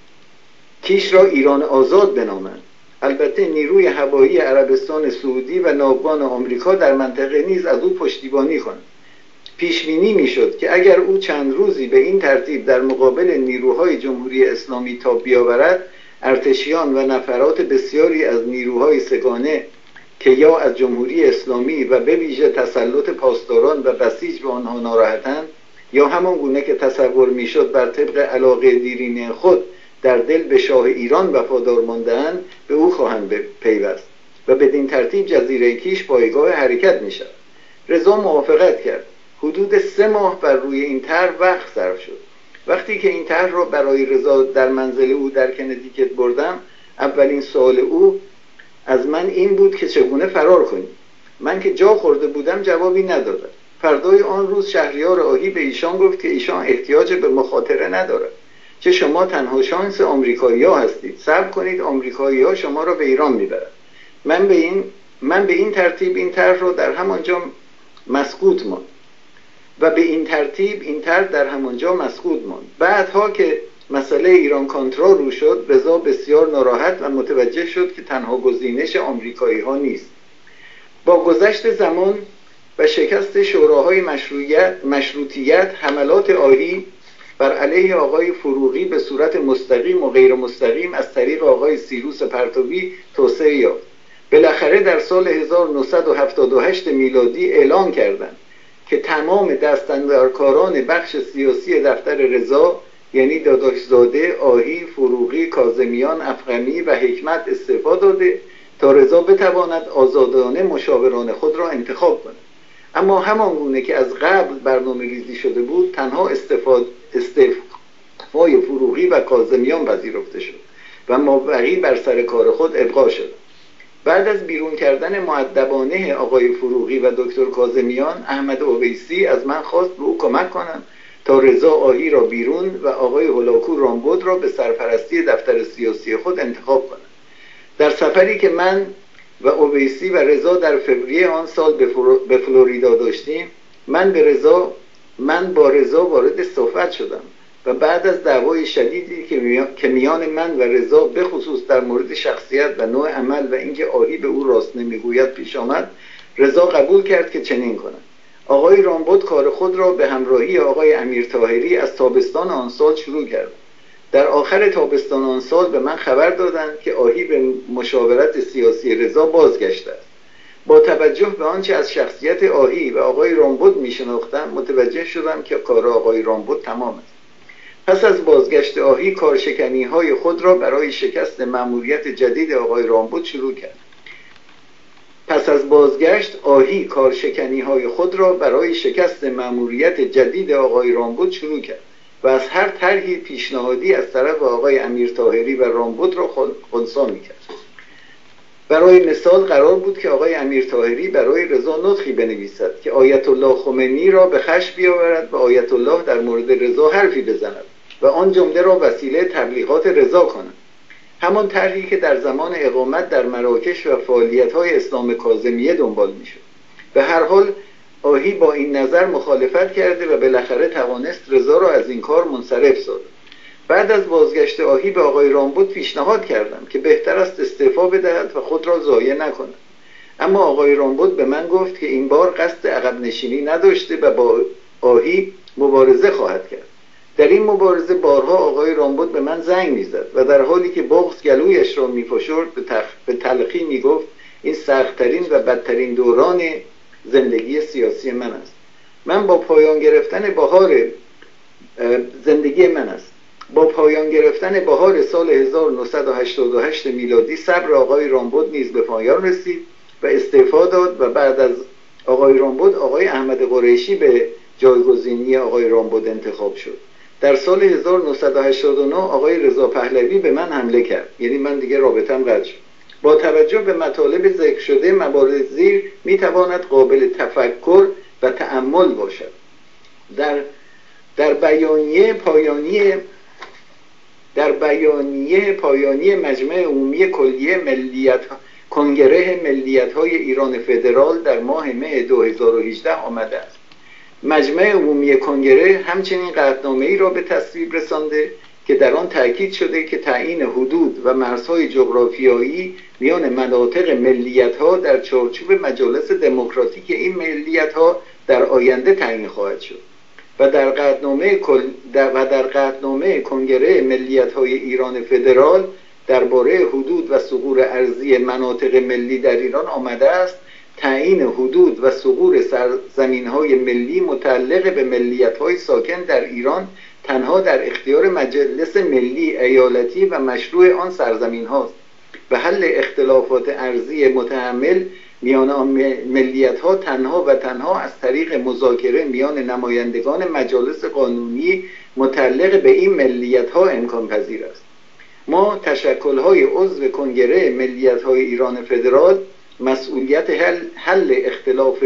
کیش را ایران آزاد بنامند. البته نیروی هوایی عربستان سعودی و ناوگان آمریکا در منطقه نیز از او پشتیبانی کنند. پیش بینی میشد که اگر او چند روزی به این ترتیب در مقابل نیروهای جمهوری اسلامی تاب بیاورد، ارتشیان و نفرات بسیاری از نیروهای سگانه که یا از جمهوری اسلامی و به ویژه تسلط پاسداران و بسیج به آنها ناراحتند یا همان گونه که تصور میشد بر طبق علاقه دیرینه خود در دل به شاه ایران وفادار مانده‌اند، به او خواهند پیوست و بدین ترتیب جزیره کیش پایگاه حرکت می شود. رضا موافقت کرد. حدود سه ماه بر روی این طرح وقت صرف شد. وقتی که این طرح را برای رضا در منزل او در کندیکت بردم، اولین سوال او از من این بود که چگونه فرار کنیم. من که جا خورده بودم جوابی ندادم. فردای آن روز شهریار آهی به ایشان گفت که ایشان احتیاج به مخاطره ندارد، که شما تنها شانس آمریکایی‌ها هستید. صبر کنید، آمریکایی‌ها شما را به ایران میبرند. من به این من به این ترتیب این طرح را در همانجا مسکوت ماند و به این ترتیب این طرح در همانجا مسکوت ماند. بعدها که مسئله ایران کانترا رو شد، رضا بسیار ناراحت و متوجه شد که تنها گزینش آمریکایی‌ها نیست. با گذشت زمان و شکست شوراهای مشروعیت مشروطیت حملات آهی بر علیه آقای فروغی به صورت مستقیم و غیر مستقیم از طریق آقای سیروس پرتوی توسعه یافت. بالاخره در سال هزار و نهصد و هفتاد و هشت میلادی اعلام کردند که تمام دستاندرکاران بخش سیاسی دفتر رضا، یعنی داداشزاده، آهی، فروغی، کاظمیان، افغمی و حکمت استعفا داده تا رضا بتواند آزادانه مشاوران خود را انتخاب کند. اما همان گونه که از قبل برنامه ریزی شده بود، تنها استعفای فروغی و کاظمیان پذیرفته شد و مابقی بر سر کار خود ابقا شد. بعد از بیرون کردن مؤدبانه آقای فروغی و دکتر کاظمیان، احمد اویسی از من خواست به او کمک کنم تا رضا آهی را بیرون و آقای هولاکو رامبد را به سرپرستی دفتر سیاسی خود انتخاب کنم. در سفری که من و اویسی و رضا در فوریه آن سال به فلوریدا داشتیم، من به رضا من با رضا وارد صحبت شدم و بعد از دعوای شدیدی که میان من و رضا به خصوص در مورد شخصیت و نوع عمل و اینکه آهی به او راست نمیگوید پیش آمد، رضا قبول کرد که چنین کند. آقای رامبد کار خود را به همراهی آقای امیر طاهری از تابستان آن سال شروع کرد. در آخر تابستان آن سال به من خبر دادند که آهی به مشاورت سیاسی رضا بازگشته است. با توجه به آنچه از شخصیت آهی و آقای رامبد میشناختم، متوجه شدم که کار آقای رامبد تمام است. پس از بازگشت آهی کارشکنی های خود را برای شکست مأموریت جدید آقای رامبد شروع کرد. پس از بازگشت آهی کارشکنی های خود را برای شکست مأموریت جدید آقای رامبد شروع کرد و از هر طرحی پیشنهادی از طرف آقای امیر طاهری و رامبد را خنثی می‌کرد. برای مثال قرار بود که آقای امیر طاهری برای رضا نطقی بنویسد که آیت الله خمینی را به خشم بیاورد و آیت الله در مورد رضا حرفی بزند و آن جمله را وسیله تبلیغات رضا کند. همان طرحی که در زمان اقامت در مراکش و فعالیت‌های اسلام کاظمیه دنبال می‌شد. به هر حال آهی با این نظر مخالفت کرده و بالاخره توانست رضا را از این کار منصرف ساخت. بعد از بازگشت آهی به آقای رامبد پیشنهاد کردم که بهتر است استعفا بدهد و خود را ضایع نکند. اما آقای رامبد به من گفت که این بار قصد عقب نشینی نداشته و با آهی مبارزه خواهد کرد. در این مبارزه بارها آقای رامبد به من زنگ میزد و در حالی که بغض گلویش را میفشرد به, تخ... به تلخی میگفت این سخت‌ترین و بدترین دوران زندگی سیاسی من است. من با پایان گرفتن بهار زندگی من است. با پایان گرفتن بهار سال هزار و نهصد و هشتاد و هشت میلادی صبر آقای رامبد نیز به پایان رسید و استعفا داد و بعد از آقای رامبد آقای احمد قریشی به جایگزینی آقای رامبد انتخاب شد. در سال هزار و نهصد و هشتاد و نه آقای رضا پهلوی به من حمله کرد، یعنی من دیگه رابطم قطع شد. با توجه به مطالب ذکر شده مبارز زیر میتواند قابل تفکر و تأمل باشد. در در بیانیه پایانی در بیانیه پایانی مجمع عمومی کلیه ملیت کنگره ملیت‌های ایران فدرال در ماه مه دو هزار و هجده آمده است. مجمع عمومی کنگره همچنین قطعنامه‌ای را به تصویب رسانده که در آن تأکید شده که تعیین حدود و مرزهای جغرافیایی میان مناطق ملیت‌ها در چارچوب مجالس دموکراتیک این ملیت‌ها در آینده تعیین خواهد شد و در قطعنامه و در قطعنامه کنگره ملیت‌های ایران فدرال درباره حدود و ثغور ارضی مناطق ملی در ایران آمده است تعیین حدود و ثغور سرزمین‌های ملی متعلق به ملیت‌های ساکن در ایران تنها در اختیار مجلس ملی ایالتی و مشروع آن سرزمین هاست و حل اختلافات ارضی متحمل میان آن ملیت ها تنها و تنها از طریق مذاکره میان نمایندگان مجالس قانونی متعلق به این ملیت ها امکان پذیر است. ما تشکل های عضو کنگره ملیت های ایران فدرال مسئولیت حل, حل اختلاف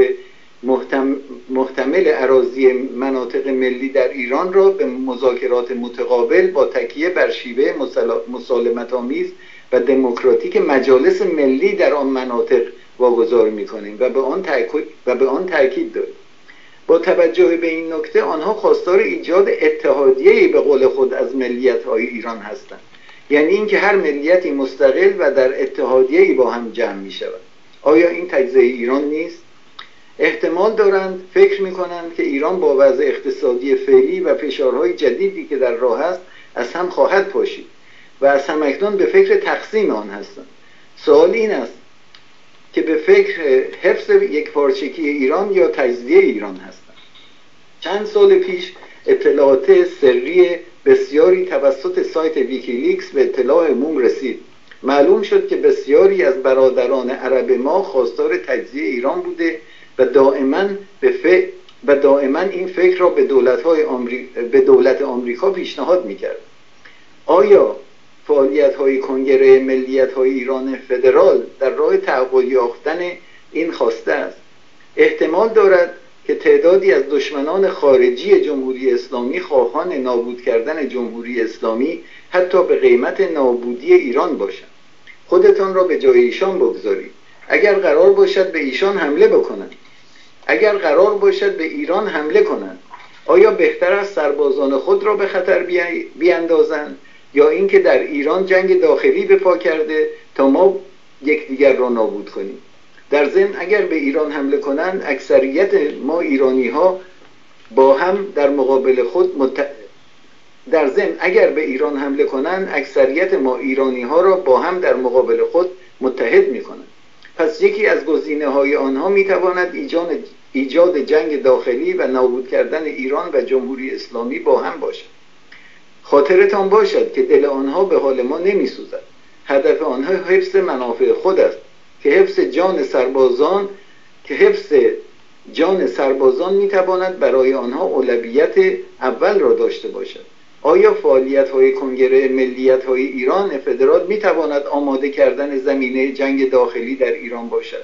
محتمل اراضی مناطق ملی در ایران را به مذاکرات متقابل با تکیه بر شیوه مسالمت آمیز و دموکراتیک مجالس ملی در آن مناطق واگذار می‌کنیم و به آن تاکید و به آن تاکید داریم. با توجه به این نکته آنها خواستار ایجاد اتحادیه‌ای به قول خود از ملیت‌های ایران هستند، یعنی اینکه هر ملیتی مستقل و در اتحادیه‌ای با هم جمع می‌شود. آیا این تجزیه ایران نیست؟ احتمال دارند فکر می‌کنند که ایران با وضع اقتصادی فعلی و فشارهای جدیدی که در راه است از هم خواهد پاشید و از همکنون به فکر تقسیم آن هستند. سوال این است که به فکر حفظ یک پارچگی ایران یا تجزیه ایران هستند. چند سال پیش اطلاعات سری بسیاری توسط سایت ویکیلیکس به اطلاع عموم رسید. معلوم شد که بسیاری از برادران عرب ما خواستار تجزیه ایران بوده و دائما به ف... و دائما این فکر را به دولت‌های آمری... به دولت آمریکا پیشنهاد می‌کرد. آیا فعالیت‌های کنگره ملیت‌های ایران فدرال در راه تحقق یافتن این خواسته است؟ احتمال دارد که تعدادی از دشمنان خارجی جمهوری اسلامی خواهان نابود کردن جمهوری اسلامی حتی به قیمت نابودی ایران باشند. خودتان را به جای ایشان بگذارید. اگر قرار باشد به ایشان حمله بکنند، اگر قرار باشد به ایران حمله کنند، آیا بهتر است سربازان خود را به خطر بیاندازند یا اینکه در ایران جنگ داخلی به پا کرده تا ما یکدیگر را نابود کنیم؟ در ضمن اگر به ایران حمله کنند اکثریت ما ایرانی ها با هم در مقابل خود مت... در ضمن اگر به ایران حمله کنند اکثریت ما ایرانی ها را با هم در مقابل خود متحد می کنند. پس یکی از گزینه های آنها می تواند ایجاد ایجاد جنگ داخلی و نابود کردن ایران و جمهوری اسلامی با هم باشد. خاطرتان باشد که دل آنها به حال ما نمی سوزد. هدف آنها حفظ منافع خود است که حفظ جان سربازان که حفظ جان سربازان می تواند برای آنها اولویت اول را داشته باشد. آیا فعالیت‌های کنگره ملیت‌های ایران فدرال می تواند آماده کردن زمینه جنگ داخلی در ایران باشد؟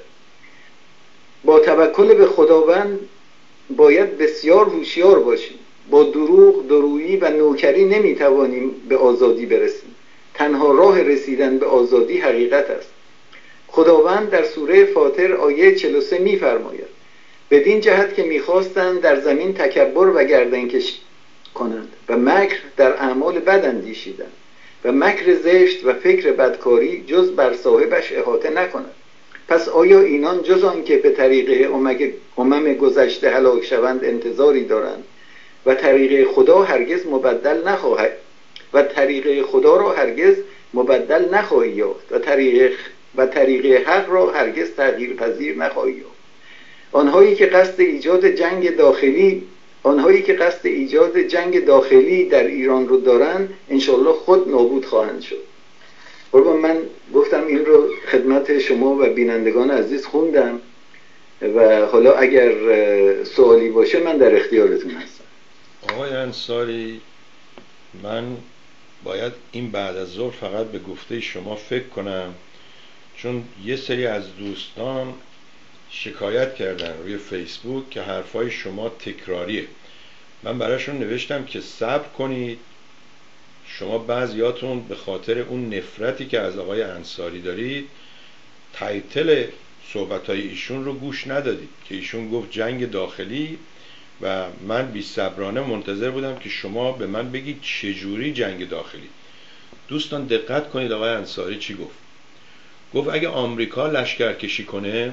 با توکل به خداوند باید بسیار هوشیار باشیم. با دروغ، درویی و نوکری نمی توانیم به آزادی برسیم. تنها راه رسیدن به آزادی حقیقت است. خداوند در سوره فاطر آیه چهل و سه می‌فرماید بدین جهت که می‌خواستند در زمین تکبر و گردنکشی کنند و مکر در اعمال بد اندیشیدند و مکر زشت و فکر بدکاری جز بر صاحبش احاطه نکند. پس آیا اینان جز آن که به طریق امم گذشته هلاک شوند انتظاری دارند و طریق خدا هرگز مبدل نخواهد و طریق خدا را هرگز مبدل نخواهی یافت و طریق و طریق حق را هرگز تغییر پذیر نخواهی یافت. آنهایی که قصد ایجاد جنگ داخلی آنهایی که قصد ایجاد جنگ داخلی در ایران رو دارن انشالله خود نابود خواهند شد. قربان من گفتم این رو خدمت شما و بینندگان عزیز خوندم و حالا اگر سوالی باشه من در اختیارتون هستم. آقای انصاری، من باید این بعد از ظهر فقط به گفته شما فکر کنم، چون یه سری از دوستان شکایت کردن روی فیسبوک که حرفای شما تکراریه. من براشون نوشتم که صبر کنید، شما بعضیاتون به خاطر اون نفرتی که از آقای انصاری دارید تایتل صحبتهای ایشون رو گوش ندادید که ایشون گفت جنگ داخلی و من بی صبرانه منتظر بودم که شما به من بگید چجوری جنگ داخلی. دوستان دقت کنید آقای انصاری چی گفت. گفت اگه آمریکا لشکرکشی کنه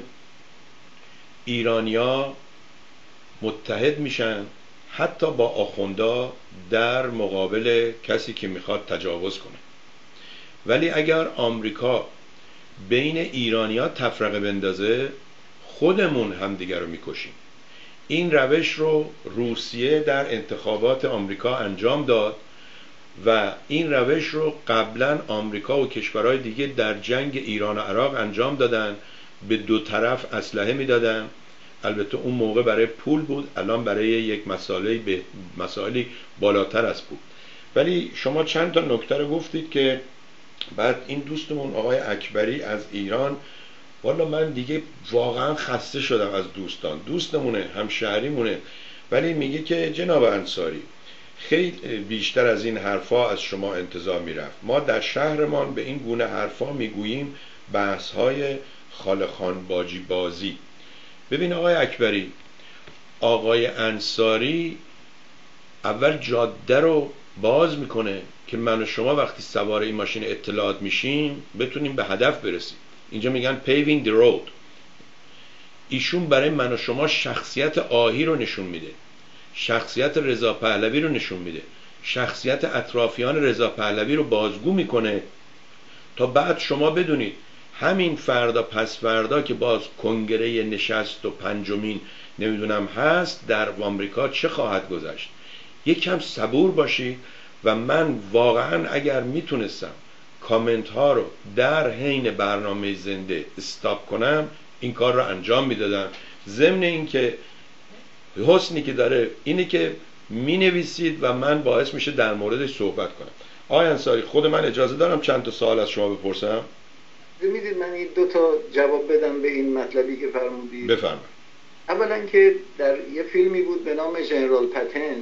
ایرانیا متحد میشن حتی با آخوندا در مقابل کسی که میخواد تجاوز کنه، ولی اگر آمریکا بین ایرانیا تفرقه بندازه خودمون همدیگر رو میکشیم. این روش رو روسیه در انتخابات آمریکا انجام داد و این روش رو قبلا آمریکا و کشورهای دیگه در جنگ ایران و عراق انجام دادن، به دو طرف اسلحه میدادن. البته اون موقع برای پول بود، الان برای یک مسئله به مسائلی بالاتر از پول. ولی شما چند تا نکته رو گفتید که بعد این دوستمون آقای اکبری از ایران، والا من دیگه واقعا خسته شدم از دوستان، دوستمونه همشهریمونه، ولی میگه که جناب انصاری خیلی بیشتر از این حرفا از شما انتظار میرفت. ما در شهرمان به این گونه حرفا میگوییم بحث‌های خالخان باجی بازی. ببین آقای اکبری، آقای انصاری اول جاده رو باز میکنه که من و شما وقتی سوار این ماشین اطلاعات میشیم بتونیم به هدف برسیم. اینجا میگن paving the road. ایشون برای من و شما شخصیت آهی رو نشون میده، شخصیت رضا پهلوی رو نشون میده، شخصیت اطرافیان رضا پهلوی رو بازگو میکنه تا بعد شما بدونید همین فردا پس فردا که باز کنگره نشست و پنجمین نمیدونم هست در آمریکا چه خواهد گذشت. یکم صبور باشید و من واقعا اگر میتونستم کامنت ها رو در حین برنامه زنده استاپ کنم این کار رو انجام میدادم. ضمن این که حسنی که داره اینه که می نویسید و من باعث میشه در موردش صحبت کنم. آقای انصاری خود من اجازه دارم چند تا سوال از شما بپرسم؟ میدید من این دو تا جواب بدم به این مطلبی که فرمودید. بفرمایید. اولا که در یه فیلمی بود به نام ژنرال پتن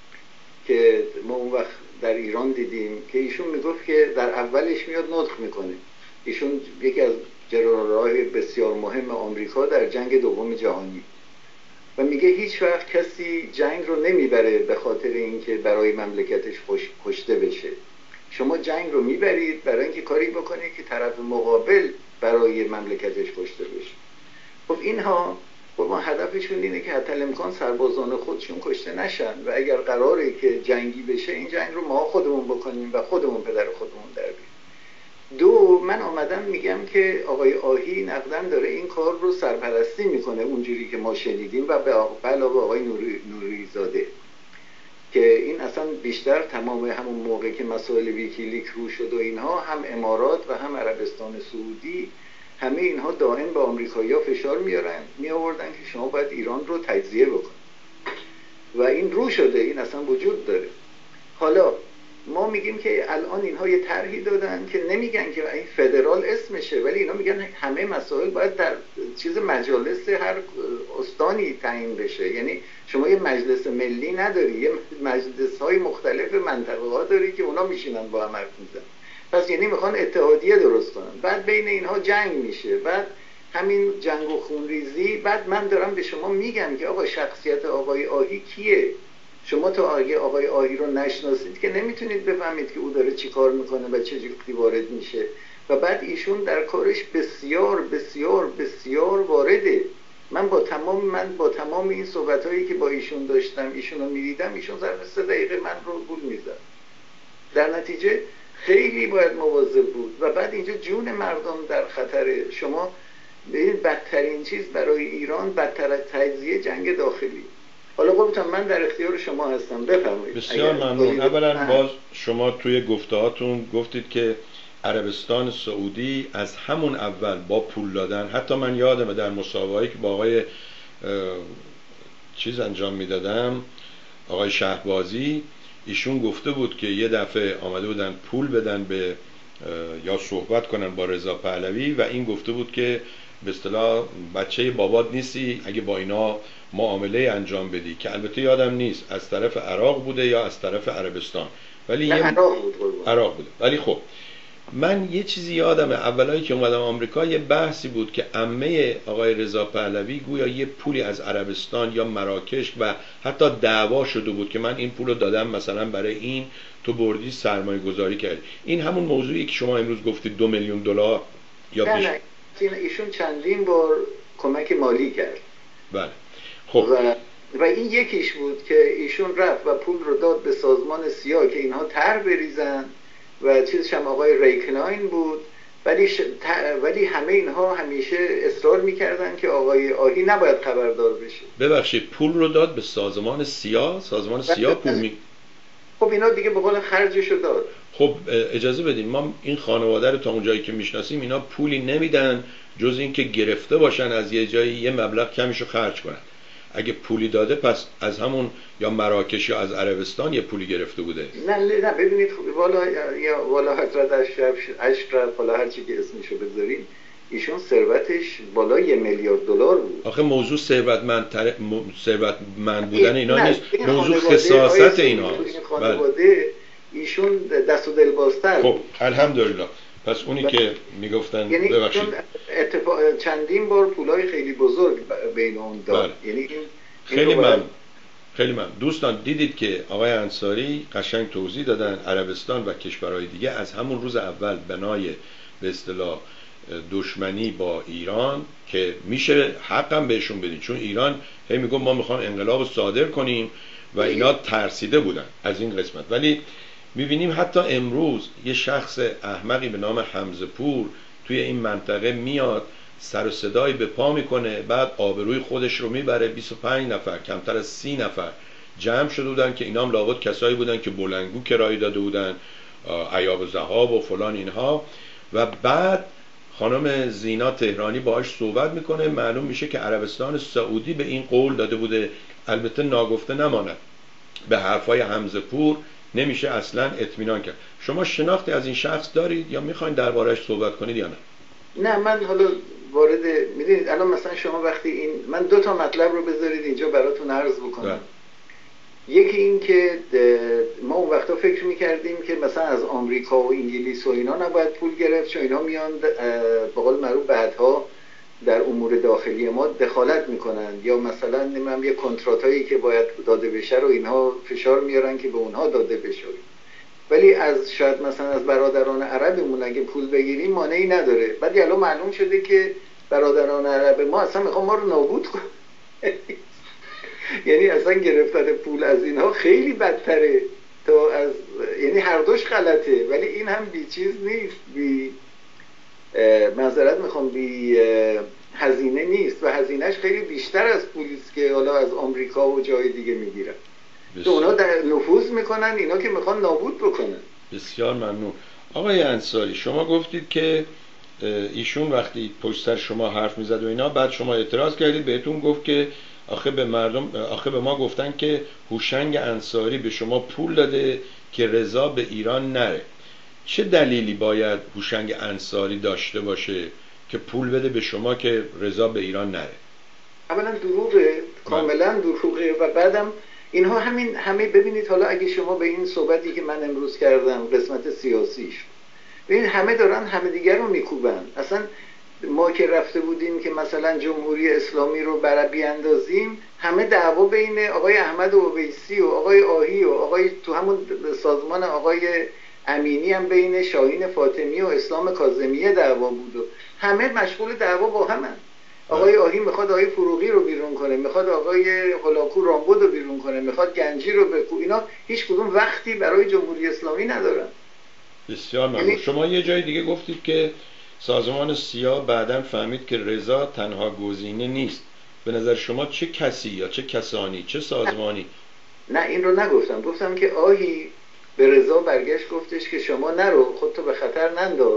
که ما اون وقت در ایران دیدیم که ایشون میگفت که در اولش میاد نطق میکنه. ایشون یکی از جنرال‌های بسیار مهم آمریکا در جنگ دوم جهانی و میگه هیچ وقت کسی جنگ رو نمیبره به خاطر اینکه برای مملکتش کشته بشه. شما جنگ رو میبرید برای اینکه کاری بکنید که طرف مقابل برای مملکتش کشته بشه. خب اینها خب ما هدفشون اینه که حتی امکان سربازان خودشون کشته نشن و اگر قراره که جنگی بشه این جنگ رو ما خودمون بکنیم و خودمون پدر خودمون در بیاریم. دو، من آمدم میگم که آقای آهی نقدن داره این کار رو سرپرستی میکنه اونجوری که ما شنیدیم و به علاوه آقای نوری نوری زاده که این اصلا بیشتر تمام همون موقع که مسائل ویکیلیک رو شد و اینها هم امارات و هم عربستان سعودی همه اینها دائم به آمریکایی‌ها فشار میارن می آوردن که شما باید ایران رو تجزیه بکنید و این رو شده، این اصلا وجود داره. حالا ما میگیم که الان اینها یه طرحی دادن که نمیگن که این فدرال اسمشه، ولی اینا میگن همه مسائل باید در چیز مجالس هر استانی تعیین بشه. یعنی شما یه مجلس ملی نداری، یه مجلس های مختلف منطقه ها داری که اونا میشینن با هم حرف میزنن. پس یعنی میخوان اتحادیه درست کنن، بعد بین اینها جنگ میشه، بعد همین جنگ و خونریزی. بعد من دارم به شما میگم که آقا شخصیت آقای آهی کیه؟ شما تا آقای آقای آهی رو نشناسید که نمیتونید بفهمید که او داره چی کار میکنه و چه جوری وارد میشه. و بعد ایشون در کارش بسیار بسیار بسیار وارده. من با تمام من با تمام این صحبت‌هایی که با ایشون داشتم، ایشون رو می‌دیدم، ایشون ظرف سه دقیقه من رو گول می‌زد. در نتیجه خیلی باید مواظب بود. و بعد اینجا جون مردم در خطره. شما ببینید بدترین چیز برای ایران بدتر از تجزیه جنگ داخلی. حالا قربتان من در اختیار شما هستم، بفرمایید. بسیار ممنون. اولا باز شما توی گفته‌هاتون گفتید که عربستان سعودی از همون اول با پول دادن، حتی من یادمه در مسابقه‌ای که با آقای چیز انجام میدادم، آقای شهبازی، ایشون گفته بود که یه دفعه آمده بودن پول بدن به یا صحبت کنن با رضا پهلوی و این گفته بود که به اصطلاح بچه بابات نیستی اگه با اینا معامله انجام بدی، که البته یادم نیست از طرف عراق بوده یا از طرف عربستان، ولی یه عراق بود. عراق بوده. ولی خب من یه چیزی یادمه اولایی که اومدم آمریکا یه بحثی بود که عمه آقای رضا پهلوی گویا یه پولی از عربستان یا مراکش و حتی دعوا شده بود که من این پولو دادم مثلا برای این، تو بردی سرمایه گذاری کردی. این همون موضوعی که شما امروز گفتید دو میلیون دلار یا نه نه ایشون چندین بار کمک مالی کرد. بله خب و و این یکیش بود که ایشون رفت و پول رو داد به سازمان سیاه که اینها طرح بریزن و چیزش هم آقای ریکناین بود. ولی ش... ولی همه اینها همیشه اصرار میکردن که آقای آهی نباید خبردار بشه. ببخشید پول رو داد به سازمان سیاه؟ سازمان سیاه پول می... خب اینا دیگه به قول خرجشو داد. خب اجازه بدین، ما این خانواده رو تا اونجایی که میشناسیم اینا پولی نمیدن جز این که گرفته باشن از یه جایی یه مبلغ کمیشو خرج کنن. اگه پولی داده پس از همون یا مراکش یا از عربستان یه پولی گرفته بوده. نه نه ببینید والا یا والا حضرت اشرف والا هر چی که اسمشو بذارین، ایشون ثروتش بالا یه میلیارد دلار بود. آخه موضوع ثروتمند تر... م... ثروتمند بودن اینا نیست، موضوع خصاصت اینا. خانواده ایشون دست و دل بازتر. خب الحمدلله. پس اونی که میگفتن یعنی ببخشید اتفاق چندین بار پولای خیلی بزرگ بین اون داد. یعنی این خیلی من خیلی من دوستان دیدید که آقای انصاری قشنگ توضیح دادن عربستان و کشورهای دیگه از همون روز اول بنای به اصطلاح دشمنی با ایران که میشه حقم بهشون بدین، چون ایران هی میگه ما میخوام انقلاب صادر کنیم و اینا ترسیده بودن از این قسمت. ولی میبینیم حتی امروز یه شخص احمقی به نام حمزه پور توی این منطقه میاد سر و صدایی به پا میکنه، بعد آبروی خودش رو میبره. بیست و پنج نفر کمتر از سی نفر جمع شده بودن که اینام لابد کسایی بودن که بلندگو کرایه داده بودن، عیاب و ذهاب و فلان اینها. و بعد خانم زینا تهرانی باهاش صحبت میکنه، معلوم میشه که عربستان سعودی به این قول داده بوده. البته ناگفته نماند به حرفای حمزه پور نمیشه اصلا اطمینان کرد. شما شناختی از این شخص دارید یا میخواین درباره‌اش صحبت کنید یا نه؟ نه من حالا وارد میدونید الان مثلا شما وقتی این من دو تا مطلب رو بذارید اینجا براتون عرض بکنم. ده. یکی این که ما اون وقتا فکر میکردیم که مثلا از آمریکا و انگلیس و اینا نباید پول گرفت چون اینا میان به قول معروف بعدها در امور داخلی ما دخالت میکنن، یا مثلا نمیدونم یه کنترات هایی که باید داده بشه رو اینها فشار میارن که به اونها داده بشه. ولی از شاید مثلا از برادران عربمون اگه پول بگیریم مانعی نداره. بعد الان معلوم شده که برادران عرب ما اصلا میخوان ما رو نابود کنن. یعنی اصلا گرفتن پول از اینها خیلی بدتره تا از، یعنی هر دوش غلطه ولی این هم بی چیز نیست، بی معذرت میخوام بی هزینه نیست و هزینهش خیلی بیشتر از پولیست که حالا از آمریکا و جای دیگه میگیرن. تو اونا در نفوذ میکنن، اینا که میخوان نابود بکنن. بسیار ممنون. آقای انصاری شما گفتید که ایشون وقتی پشت سر شما حرف میزد و اینا بعد شما اعتراض کردید، بهتون گفت که آخه به مردم آخه به ما گفتن که هوشنگ انصاری به شما پول داده که رضا به ایران نره. چه دلیلی باید هوشنگ انصاری داشته باشه که پول بده به شما که رضا به ایران نره؟ اولا دروغه، کاملا دروغه. و بعدم اینها همین همه ببینید حالا اگه شما به این صحبتی که من امروز کردم قسمت سیاسیش ببین همه دارن همه دیگر رو میکوبن. اصلا ما که رفته بودیم که مثلا جمهوری اسلامی رو بر بیاندازیم، همه دعوا بین آقای احمد اویسی و آقای آهی و آقای تو همون سازمان آقای امینی هم بین شاهین فاطمی و اسلام کاظمیه دعوا بود و همه مشغول دعوا با همن. آقای آهی میخواد آقای فروغی رو بیرون کنه، میخواد آقای هلاکو رامبد رو بیرون کنه، میخواد گنجی رو بکو. اینا هیچ کدوم وقتی برای جمهوری اسلامی ندارن. بسیار ممنون. شما یه جای دیگه گفتید که سازمان سیاه بعداً فهمید که رضا تنها گزینه نیست. به نظر شما چه کسی یا چه کسانی، چه سازمانی؟ نه, نه این رو نگفتم. گفتم که آهی به رضا برگشت گفتش که شما نرو، خودتو به خطر ننداز،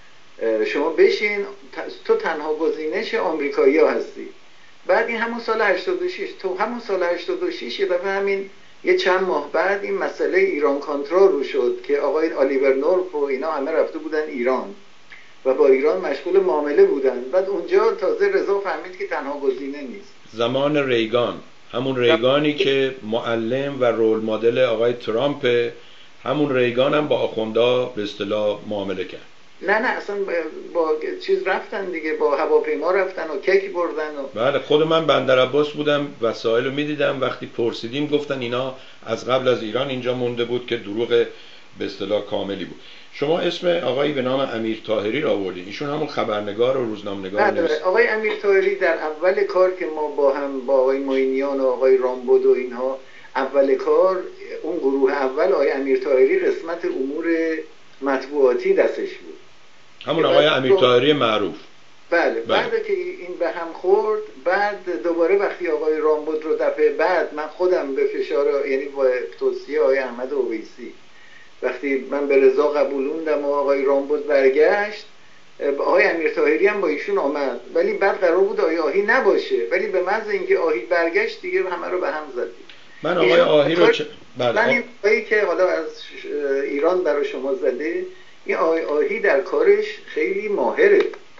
شما بشین، تو تنها گزینش آمریکایی ها هستی. بعد این همون سال هشتاد و شش، تو همون سال هشتاد و شش یه دفعه همین یه چند ماه بعد این مسئله ایران کانترا رو شد که آقای آلیور نورف و اینا همه رفته بودن ایران و با ایران مشغول معامله بودن. بعد اونجا تازه رضا فهمید که تنها گزینه نیست. زمان ریگان، همون ریگانی که معلم و رول مدل آقای ترامپ، همون ریگان هم با آخوندا به اصطلاح معامله کرد. نه نه اصلا با چیز رفتن دیگه، با هواپیما رفتن و کیک بردن و... بله خود من بندر عباس بودم، وسایل رو میدیدم، وقتی پرسیدیم گفتن اینا از قبل از ایران اینجا مونده بود که دروغ به اصطلاح کاملی بود. شما اسم آقایی به نام امیر طاهری را آوردید، ایشون همون خبرنگار و روزنامه‌نگار نیست؟ آقای امیر طاهری در اول کار که ما با هم با آقای معینیان و آقای رامبد و اینها اول کار، اون گروه اول آقای امیر طاهری قسمت امور مطبوعاتی دستش بود، همون آقای امیر طاهری معروف. بله, بله. بعد که این به هم خورد، بعد دوباره وقتی آقای رامبد رو دفعه بعد من خودم به فشار، یعنی با توصیه آقای احمد اویسی، وقتی من به رضا قبولوندم و آقای رامبد برگشت، آقای امیر طاهری هم با ایشون آمد، ولی بعد قرار بود آقای آهی نباشه، ولی به محض اینکه آهی برگشت دیگه همه رو به هم زدیم. من آقای آهی رو چ... بله. من این آقایی که حالا از ایران برای شما زده، این آقای آهی در کارش خیلی ماهره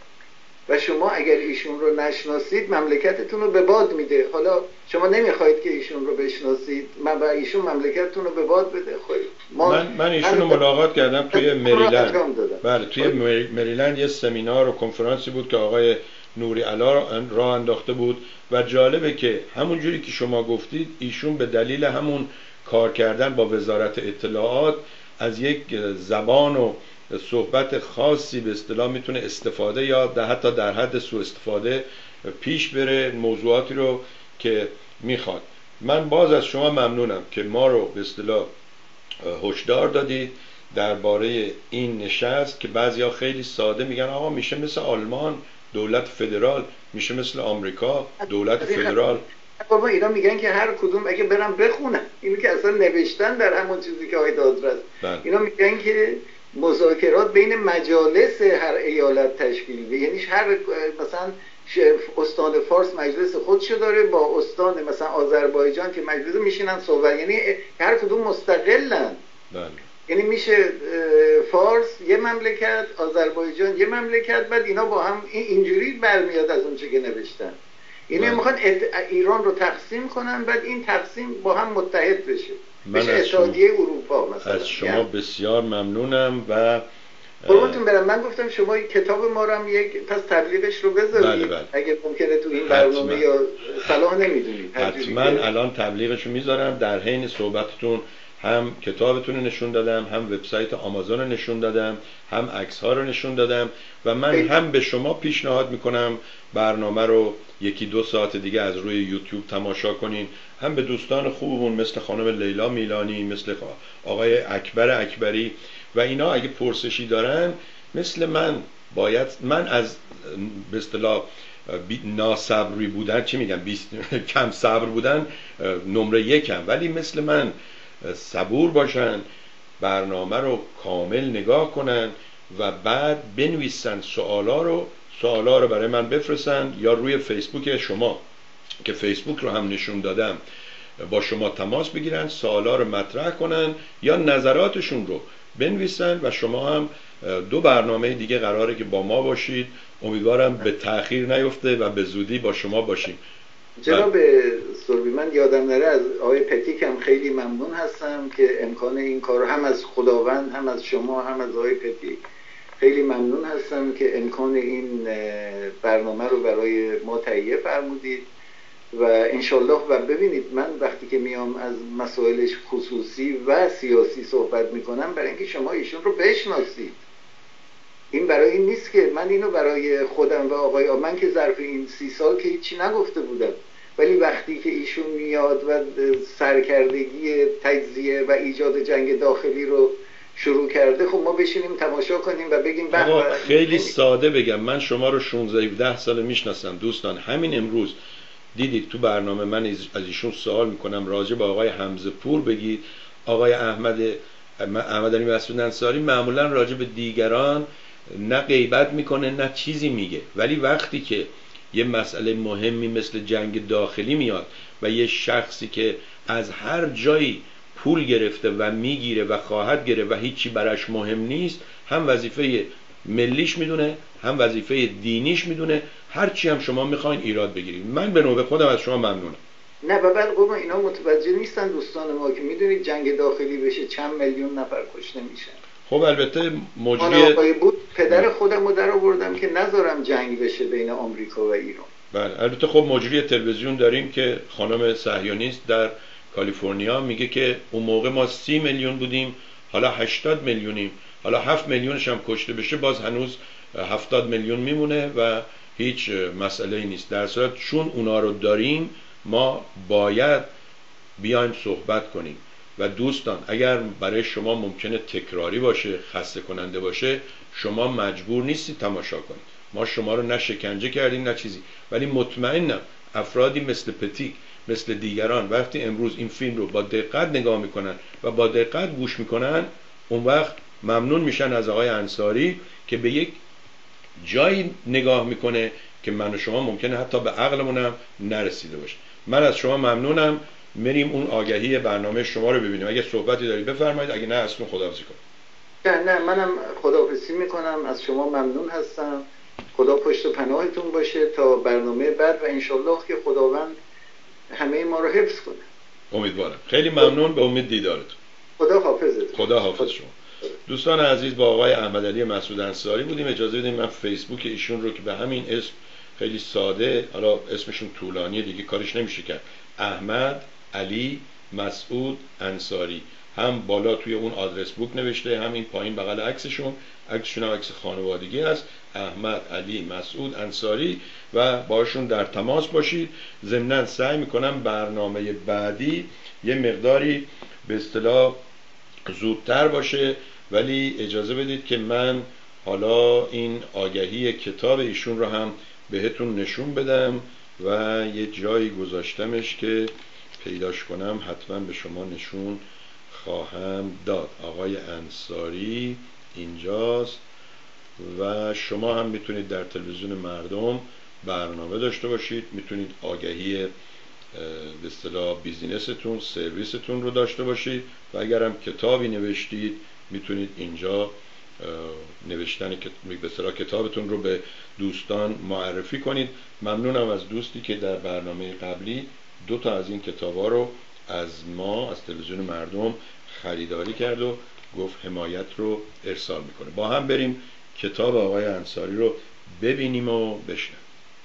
و شما اگر ایشون رو نشناسید مملکتتون رو به باد میده. حالا شما نمیخواید که ایشون رو بشناسید، من و ایشون مملکتتون رو به باد بده. خواهی من من ایشون رو ملاقات کردم توی مریلند. بله توی مریلند یه سمینار و کنفرانسی بود که آقای نوری علا راه انداخته بود و جالبه که همون جوری که شما گفتید ایشون به دلیل همون کار کردن با وزارت اطلاعات از یک زبان و صحبت خاصی به اصطلاح میتونه استفاده یا در حتی در حد سوء استفاده پیش بره موضوعاتی رو که میخواد. من باز از شما ممنونم که ما رو به اصطلاح هشدار دادید درباره این نشست که بعضیا خیلی ساده میگن آقا میشه مثل آلمان دولت فدرال، میشه مثل آمریکا دولت فدرال. بابا اینا میگن که هر کدوم اگه برم بخونن، اینو که اصلا نوشتن در همون چیزی که آقای دادرس، اینا میگن که مذاکرات بین مجالس هر ایالت تشکیل بشه، یعنی هر مثلا استان فارس مجلس خودشو داره با استان مثلا آذربایجان که مجلس میشینن صحبت، یعنی هر کدوم مستقلن. بله. یعنی میشه فارس یه مملکت، آذربایجان یه مملکت، بعد اینا با هم اینجوری برمیاد از اون چه که نوشتن. یعنی میخوان ایران رو تقسیم کنن، بعد این تقسیم با هم متحد بشه، بشه اتحادیه اروپا مثلا. از شما یعنی. بسیار ممنونم و قربونتون برم. من گفتم شما کتاب ما رو هم یک پس تبلیغش رو بذارید. بله بله. اگه ممکنه تو این برنامه یا صلاح نمیدونید حتما الان تبلیغش رو میذارم. در حین صحبتتون هم کتابتون رو نشون دادم، هم وبسایت آمازون رو نشون دادم، هم عکس ها رو نشون دادم و من ای. هم به شما پیشنهاد میکنم برنامه رو یکی دو ساعت دیگه از روی یوتیوب تماشا کنین، هم به دوستان خوبمون مثل خانم لیلا میلانی، مثل آقای اکبر اکبری و اینا اگه پرسشی دارن مثل من، باید من از به اصطلاح ناصبری بودن چی میگم کم صبر بودن نمره یکم، ولی مثل من صبور باشن، برنامه رو کامل نگاه کنن و بعد بنویسن سوالا رو سوالا رو برای من بفرستن یا روی فیسبوک شما که فیسبوک رو هم نشون دادم با شما تماس بگیرن، سوالا رو مطرح کنن یا نظراتشون رو بنویسن و شما هم دو برنامه دیگه قراره که با ما باشید. امیدوارم به تأخیر نیفته و به زودی با شما باشیم. جناب سربی، من یادم نره از آقای پتیک هم خیلی ممنون هستم که امکان این کار هم از خداوند هم از شما هم از آقای پتیک خیلی ممنون هستم که امکان این برنامه رو برای ما تهیه فرمودید و انشالله. و ببینید من وقتی که میام از مسائل خصوصی و سیاسی صحبت میکنم برای اینکه شما ایشون رو بشناسید. این برای این نیست که من اینو برای خودم و آقای من که ظرف این سی سال که هیچی نگفته بودم، ولی وقتی که ایشون میاد و سرکردگی تجزیه و ایجاد جنگ داخلی رو شروع کرده، خب ما بشینیم تماشا کنیم و بگیم آقا خیلی ساده بگم، من شما رو شانزده هفده سال میشناسم دوستان. همین امروز دیدید تو برنامه من از ایشون سوال میکنم راجع به آقای حمزه پور بگید. آقای احمد احمد علی مسعود انصاری معمولا راجع به دیگران نه غیبت میکنه نه چیزی میگه، ولی وقتی که یه مسئله مهمی مثل جنگ داخلی میاد و یه شخصی که از هر جایی پول گرفته و میگیره و خواهد گرفت و هیچی براش مهم نیست، هم وظیفه ملیش میدونه هم وظیفه دینیش میدونه، هرچی هم شما میخواین ایراد بگیرید. من به نوبه خودم از شما ممنونم. نه و بعد قربان اینا متوجه نیستن دوستان ما که میدونید جنگ داخلی بشه چند میلیون نفر کشته میشن. خب البته مجری بود پدر خودم رو در آوردم که نذارم جنگ بشه بین آمریکا و ایران. بله البته خب مجری تلویزیون داریم که خانم صهیونیست در کالیفرنیا میگه که اون موقع ما سی میلیون بودیم حالا هشتاد میلیونیم، حالا هفت میلیونش هم کشته بشه باز هنوز هفتاد میلیون میمونه و هیچ مسئله نیست. در صورت چون اونا رو داریم ما باید بیایم صحبت کنیم. و دوستان اگر برای شما ممکنه تکراری باشه، خسته کننده باشه، شما مجبور نیستید تماشا کنید. ما شما رو نه شکنجه کردیم نه چیزی، ولی مطمئنم افرادی مثل پتیک مثل دیگران وقتی امروز این فیلم رو با دقت نگاه میکنن و با دقت گوش میکنن، اون وقت ممنون میشن از آقای انصاری که به یک جایی نگاه میکنه که من و شما ممکنه حتی به عقلمونم نرسیده باشه. من از شما ممنونم. بریم اون آگهی برنامه شما رو ببینیم. اگه صحبتی دارید بفرمایید، اگه نه اصلا خداحافظی کنم. نه نه منم خداحافظی میکنم، از شما ممنون هستم. خدا پشت و پناهتون باشه تا برنامه بعد و انشالله که خداوند همه ما رو حفظ کنه. امیدوارم. خیلی ممنون، به امید دیدارتون. خدا حافظتون. خدا حافظ شما. دوستان عزیز با آقای احمد علی مسعود انصاری بودیم. اجازه بدید من فیسبوک ایشون رو که به همین اسم خیلی ساده، حالا اسمشون طولانیه دیگه کارش نمیشه کرد، احمد علی مسعود انصاری، هم بالا توی اون آدرس بوک نوشته هم این پایین بغل عکسشون، عکسشون هم عکس خانوادگی هست، احمد علی مسعود انصاری، و باشون در تماس باشید. ضمناً سعی میکنم برنامه بعدی یه مقداری به اصطلاح زودتر باشه، ولی اجازه بدید که من حالا این آگهی کتاب ایشون رو هم بهتون نشون بدم و یه جایی گذاشتمش که پیداش کنم حتما به شما نشون خواهم داد. آقای انصاری اینجاست و شما هم میتونید در تلویزیون مردم برنامه داشته باشید، میتونید آگهی به اصطلاح بیزینستون سرویستون رو داشته باشید و اگر هم کتابی نوشتید میتونید اینجا نوشتن به اصطلاح کتابتون رو به دوستان معرفی کنید. ممنونم از دوستی که در برنامه قبلی دو تا از این کتابا رو از ما از تلویزیون مردم خریداری کرد و گفت حمایت رو ارسال میکنه. با هم بریم کتاب آقای انصاری رو ببینیم و بشنویم.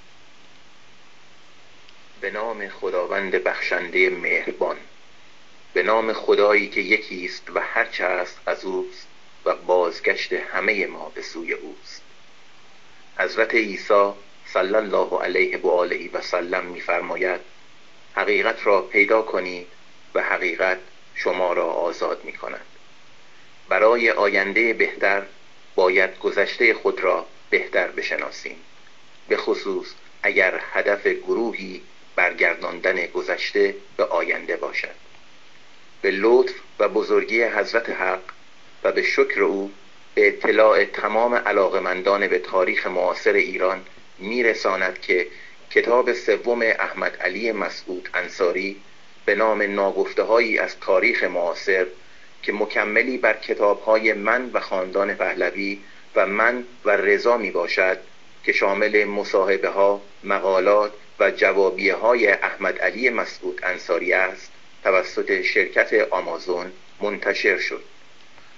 به نام خداوند بخشنده مهربان، به نام خدایی که یکی است و هرچه است از اوست و بازگشت همه ما به سوی اوست. حضرت عیسی صلی الله علیه و آله و سلم می‌فرماید حقیقت را پیدا کنید و حقیقت شما را آزاد می‌کند. برای آینده بهتر باید گذشته خود را بهتر بشناسیم، به خصوص اگر هدف گروهی برگرداندن گذشته به آینده باشد. به لطف و بزرگی حضرت حق و به شکر او به اطلاع تمام علاقمندان به تاریخ معاصر ایران میرساند که کتاب سوم احمد علی مسعود انصاری به نام ناگفته‌هایی از تاریخ معاصر که مکملی بر کتاب‌های من و خاندان پهلوی و من و رضا می باشد که شامل مصاحبه ها، مقالات و جوابیه های احمد علی مسعود انصاری است، توسط شرکت آمازون منتشر شد.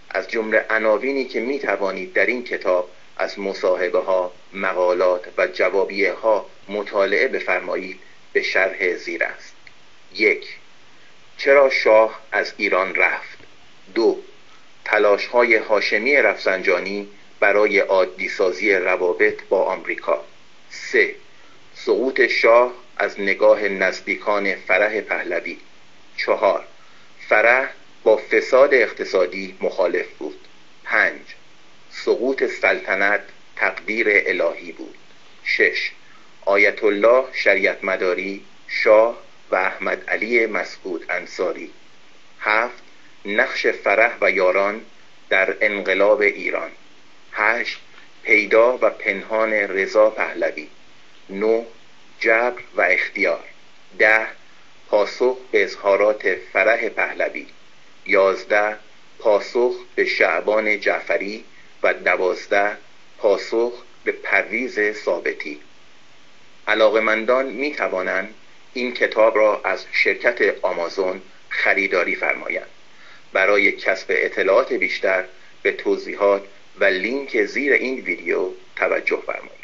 از جمله عناوینی که می توانید در این کتاب از مصاحبه ها، مقالات و جوابیه ها مطالعه بفرمایید به شرح زیر است. یک، چرا شاه از ایران رفت؟ دو، تلاش های هاشمی رفسنجانی برای عادی سازی روابط با آمریکا. سه، سقوط شاه از نگاه نزدیکان فرح پهلوی. چهار، فرح با فساد اقتصادی مخالف بود. پنج، سقوط سلطنت تقدیر الهی بود. شش، آیت الله شریعت مداری، شاه و احمد علی مسعود انصاری. هفت، نقش فرح و یاران در انقلاب ایران. هشت، پیدا و پنهان رضا پهلوی. نه، جبر و اختیار. ده، پاسخ به اظهارات فرح پهلوی. یازده، پاسخ به شعبان جعفری و دوازده، پاسخ به پرویز ثابتی. علاقمندان می توانند این کتاب را از شرکت آمازون خریداری فرمایند. برای کسب اطلاعات بیشتر به توضیحات و لینک زیر این ویدیو توجه فرمایید.